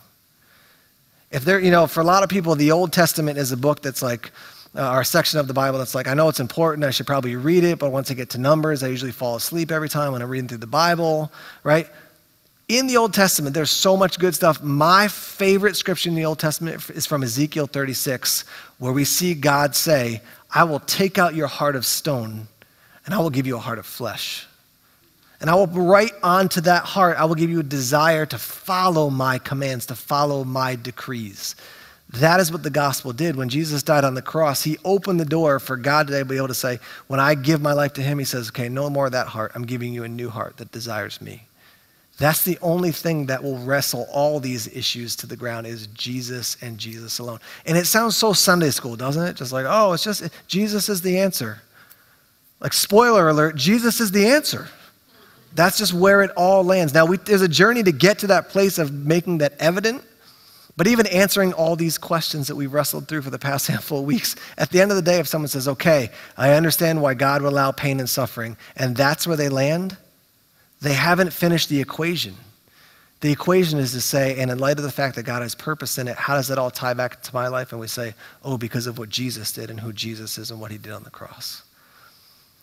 If there, you know, for a lot of people, the Old Testament is a book that's like, uh, our section of the Bible that's like, I know it's important, I should probably read it, but once I get to Numbers, I usually fall asleep every time when I'm reading through the Bible, right? In the Old Testament, there's so much good stuff. My favorite scripture in the Old Testament is from Ezekiel thirty-six, where we see God say, I will take out your heart of stone, and I will give you a heart of flesh. And I will write onto that heart, I will give you a desire to follow my commands, to follow my decrees. That is what the gospel did. When Jesus died on the cross, he opened the door for God to be able to say, when I give my life to him, he says, okay, no more of that heart. I'm giving you a new heart that desires me. That's the only thing that will wrestle all these issues to the ground is Jesus and Jesus alone. And it sounds so Sunday school, doesn't it? Just like, oh, it's just, Jesus is the answer. Like, spoiler alert, Jesus is the answer. That's just where it all lands. Now, we, there's a journey to get to that place of making that evident, but even answering all these questions that we've wrestled through for the past handful of weeks, at the end of the day, if someone says, okay, I understand why God would allow pain and suffering, and that's where they land, they haven't finished the equation. The equation is to say, and in light of the fact that God has purpose in it, how does that all tie back into my life? And we say, oh, because of what Jesus did and who Jesus is and what he did on the cross.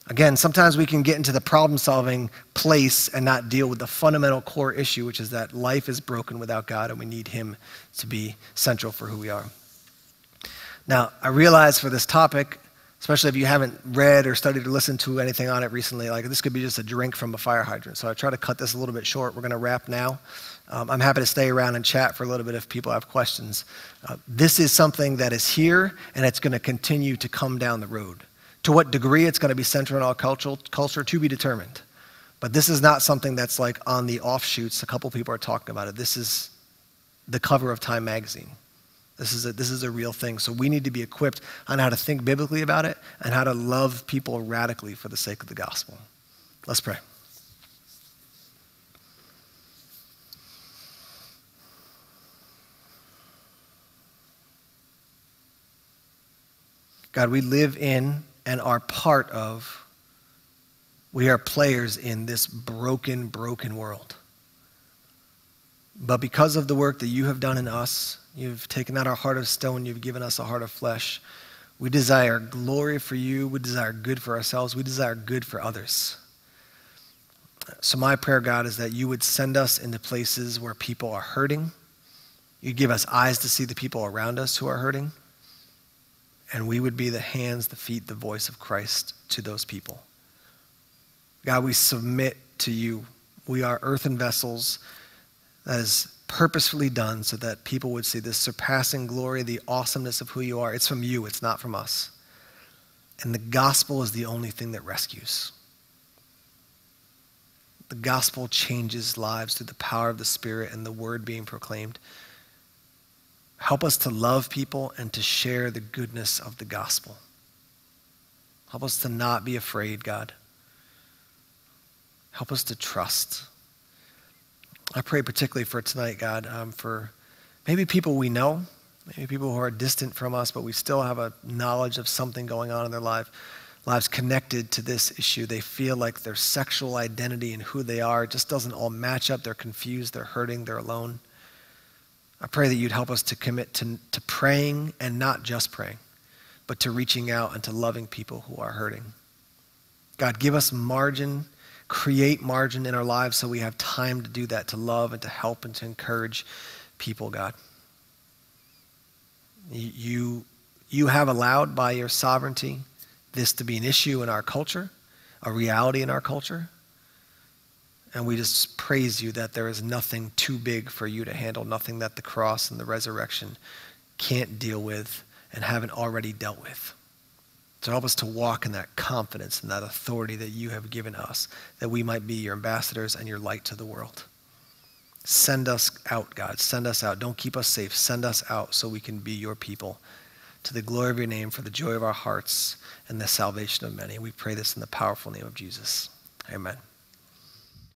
Again, sometimes we can get into the problem-solving place and not deal with the fundamental core issue, which is that life is broken without God and we need him to be central for who we are. Now, I realize for this topic, especially if you haven't read or studied or listened to anything on it recently, like this could be just a drink from a fire hydrant. So I try to cut this a little bit short. We're going to wrap now. Um, I'm happy to stay around and chat for a little bit if people have questions. Uh, this is something that is here, and it's going to continue to come down the road. To what degree it's going to be central in our culture, culture to be determined. But this is not something that's like on the offshoots. A couple people are talking about it. This is the cover of Time magazine. This is a, this is a real thing. So we need to be equipped on how to think biblically about it and how to love people radically for the sake of the gospel. Let's pray. God, we live in and are part of, we are players in this broken, broken world. But because of the work that you have done in us, you've taken out our heart of stone, you've given us a heart of flesh. We desire glory for you, we desire good for ourselves, we desire good for others. So my prayer, God, is that you would send us into places where people are hurting. You'd give us eyes to see the people around us who are hurting. And we would be the hands, the feet, the voice of Christ to those people. God, we submit to you. We are earthen vessels that is purposefully done so that people would see this surpassing glory, the awesomeness of who you are. It's from you, it's not from us. And the gospel is the only thing that rescues. The gospel changes lives through the power of the Spirit and the word being proclaimed. Help us to love people and to share the goodness of the gospel. Help us to not be afraid, God. Help us to trust. I pray particularly for tonight, God, um, for maybe people we know, maybe people who are distant from us, but we still have a knowledge of something going on in their life, lives connected to this issue. They feel like their sexual identity and who they are just doesn't all match up. They're confused, they're hurting, they're alone. I pray that you'd help us to commit to, to praying, and not just praying, but to reaching out and to loving people who are hurting. God, give us margin, create margin in our lives so we have time to do that, to love and to help and to encourage people, God. You, you have allowed by your sovereignty this to be an issue in our culture, a reality in our culture. And we just praise you that there is nothing too big for you to handle, nothing that the cross and the resurrection can't deal with and haven't already dealt with. So help us to walk in that confidence and that authority that you have given us, that we might be your ambassadors and your light to the world. Send us out, God. Send us out. Don't keep us safe. Send us out so we can be your people, to the glory of your name, for the joy of our hearts and the salvation of many. We pray this in the powerful name of Jesus. Amen.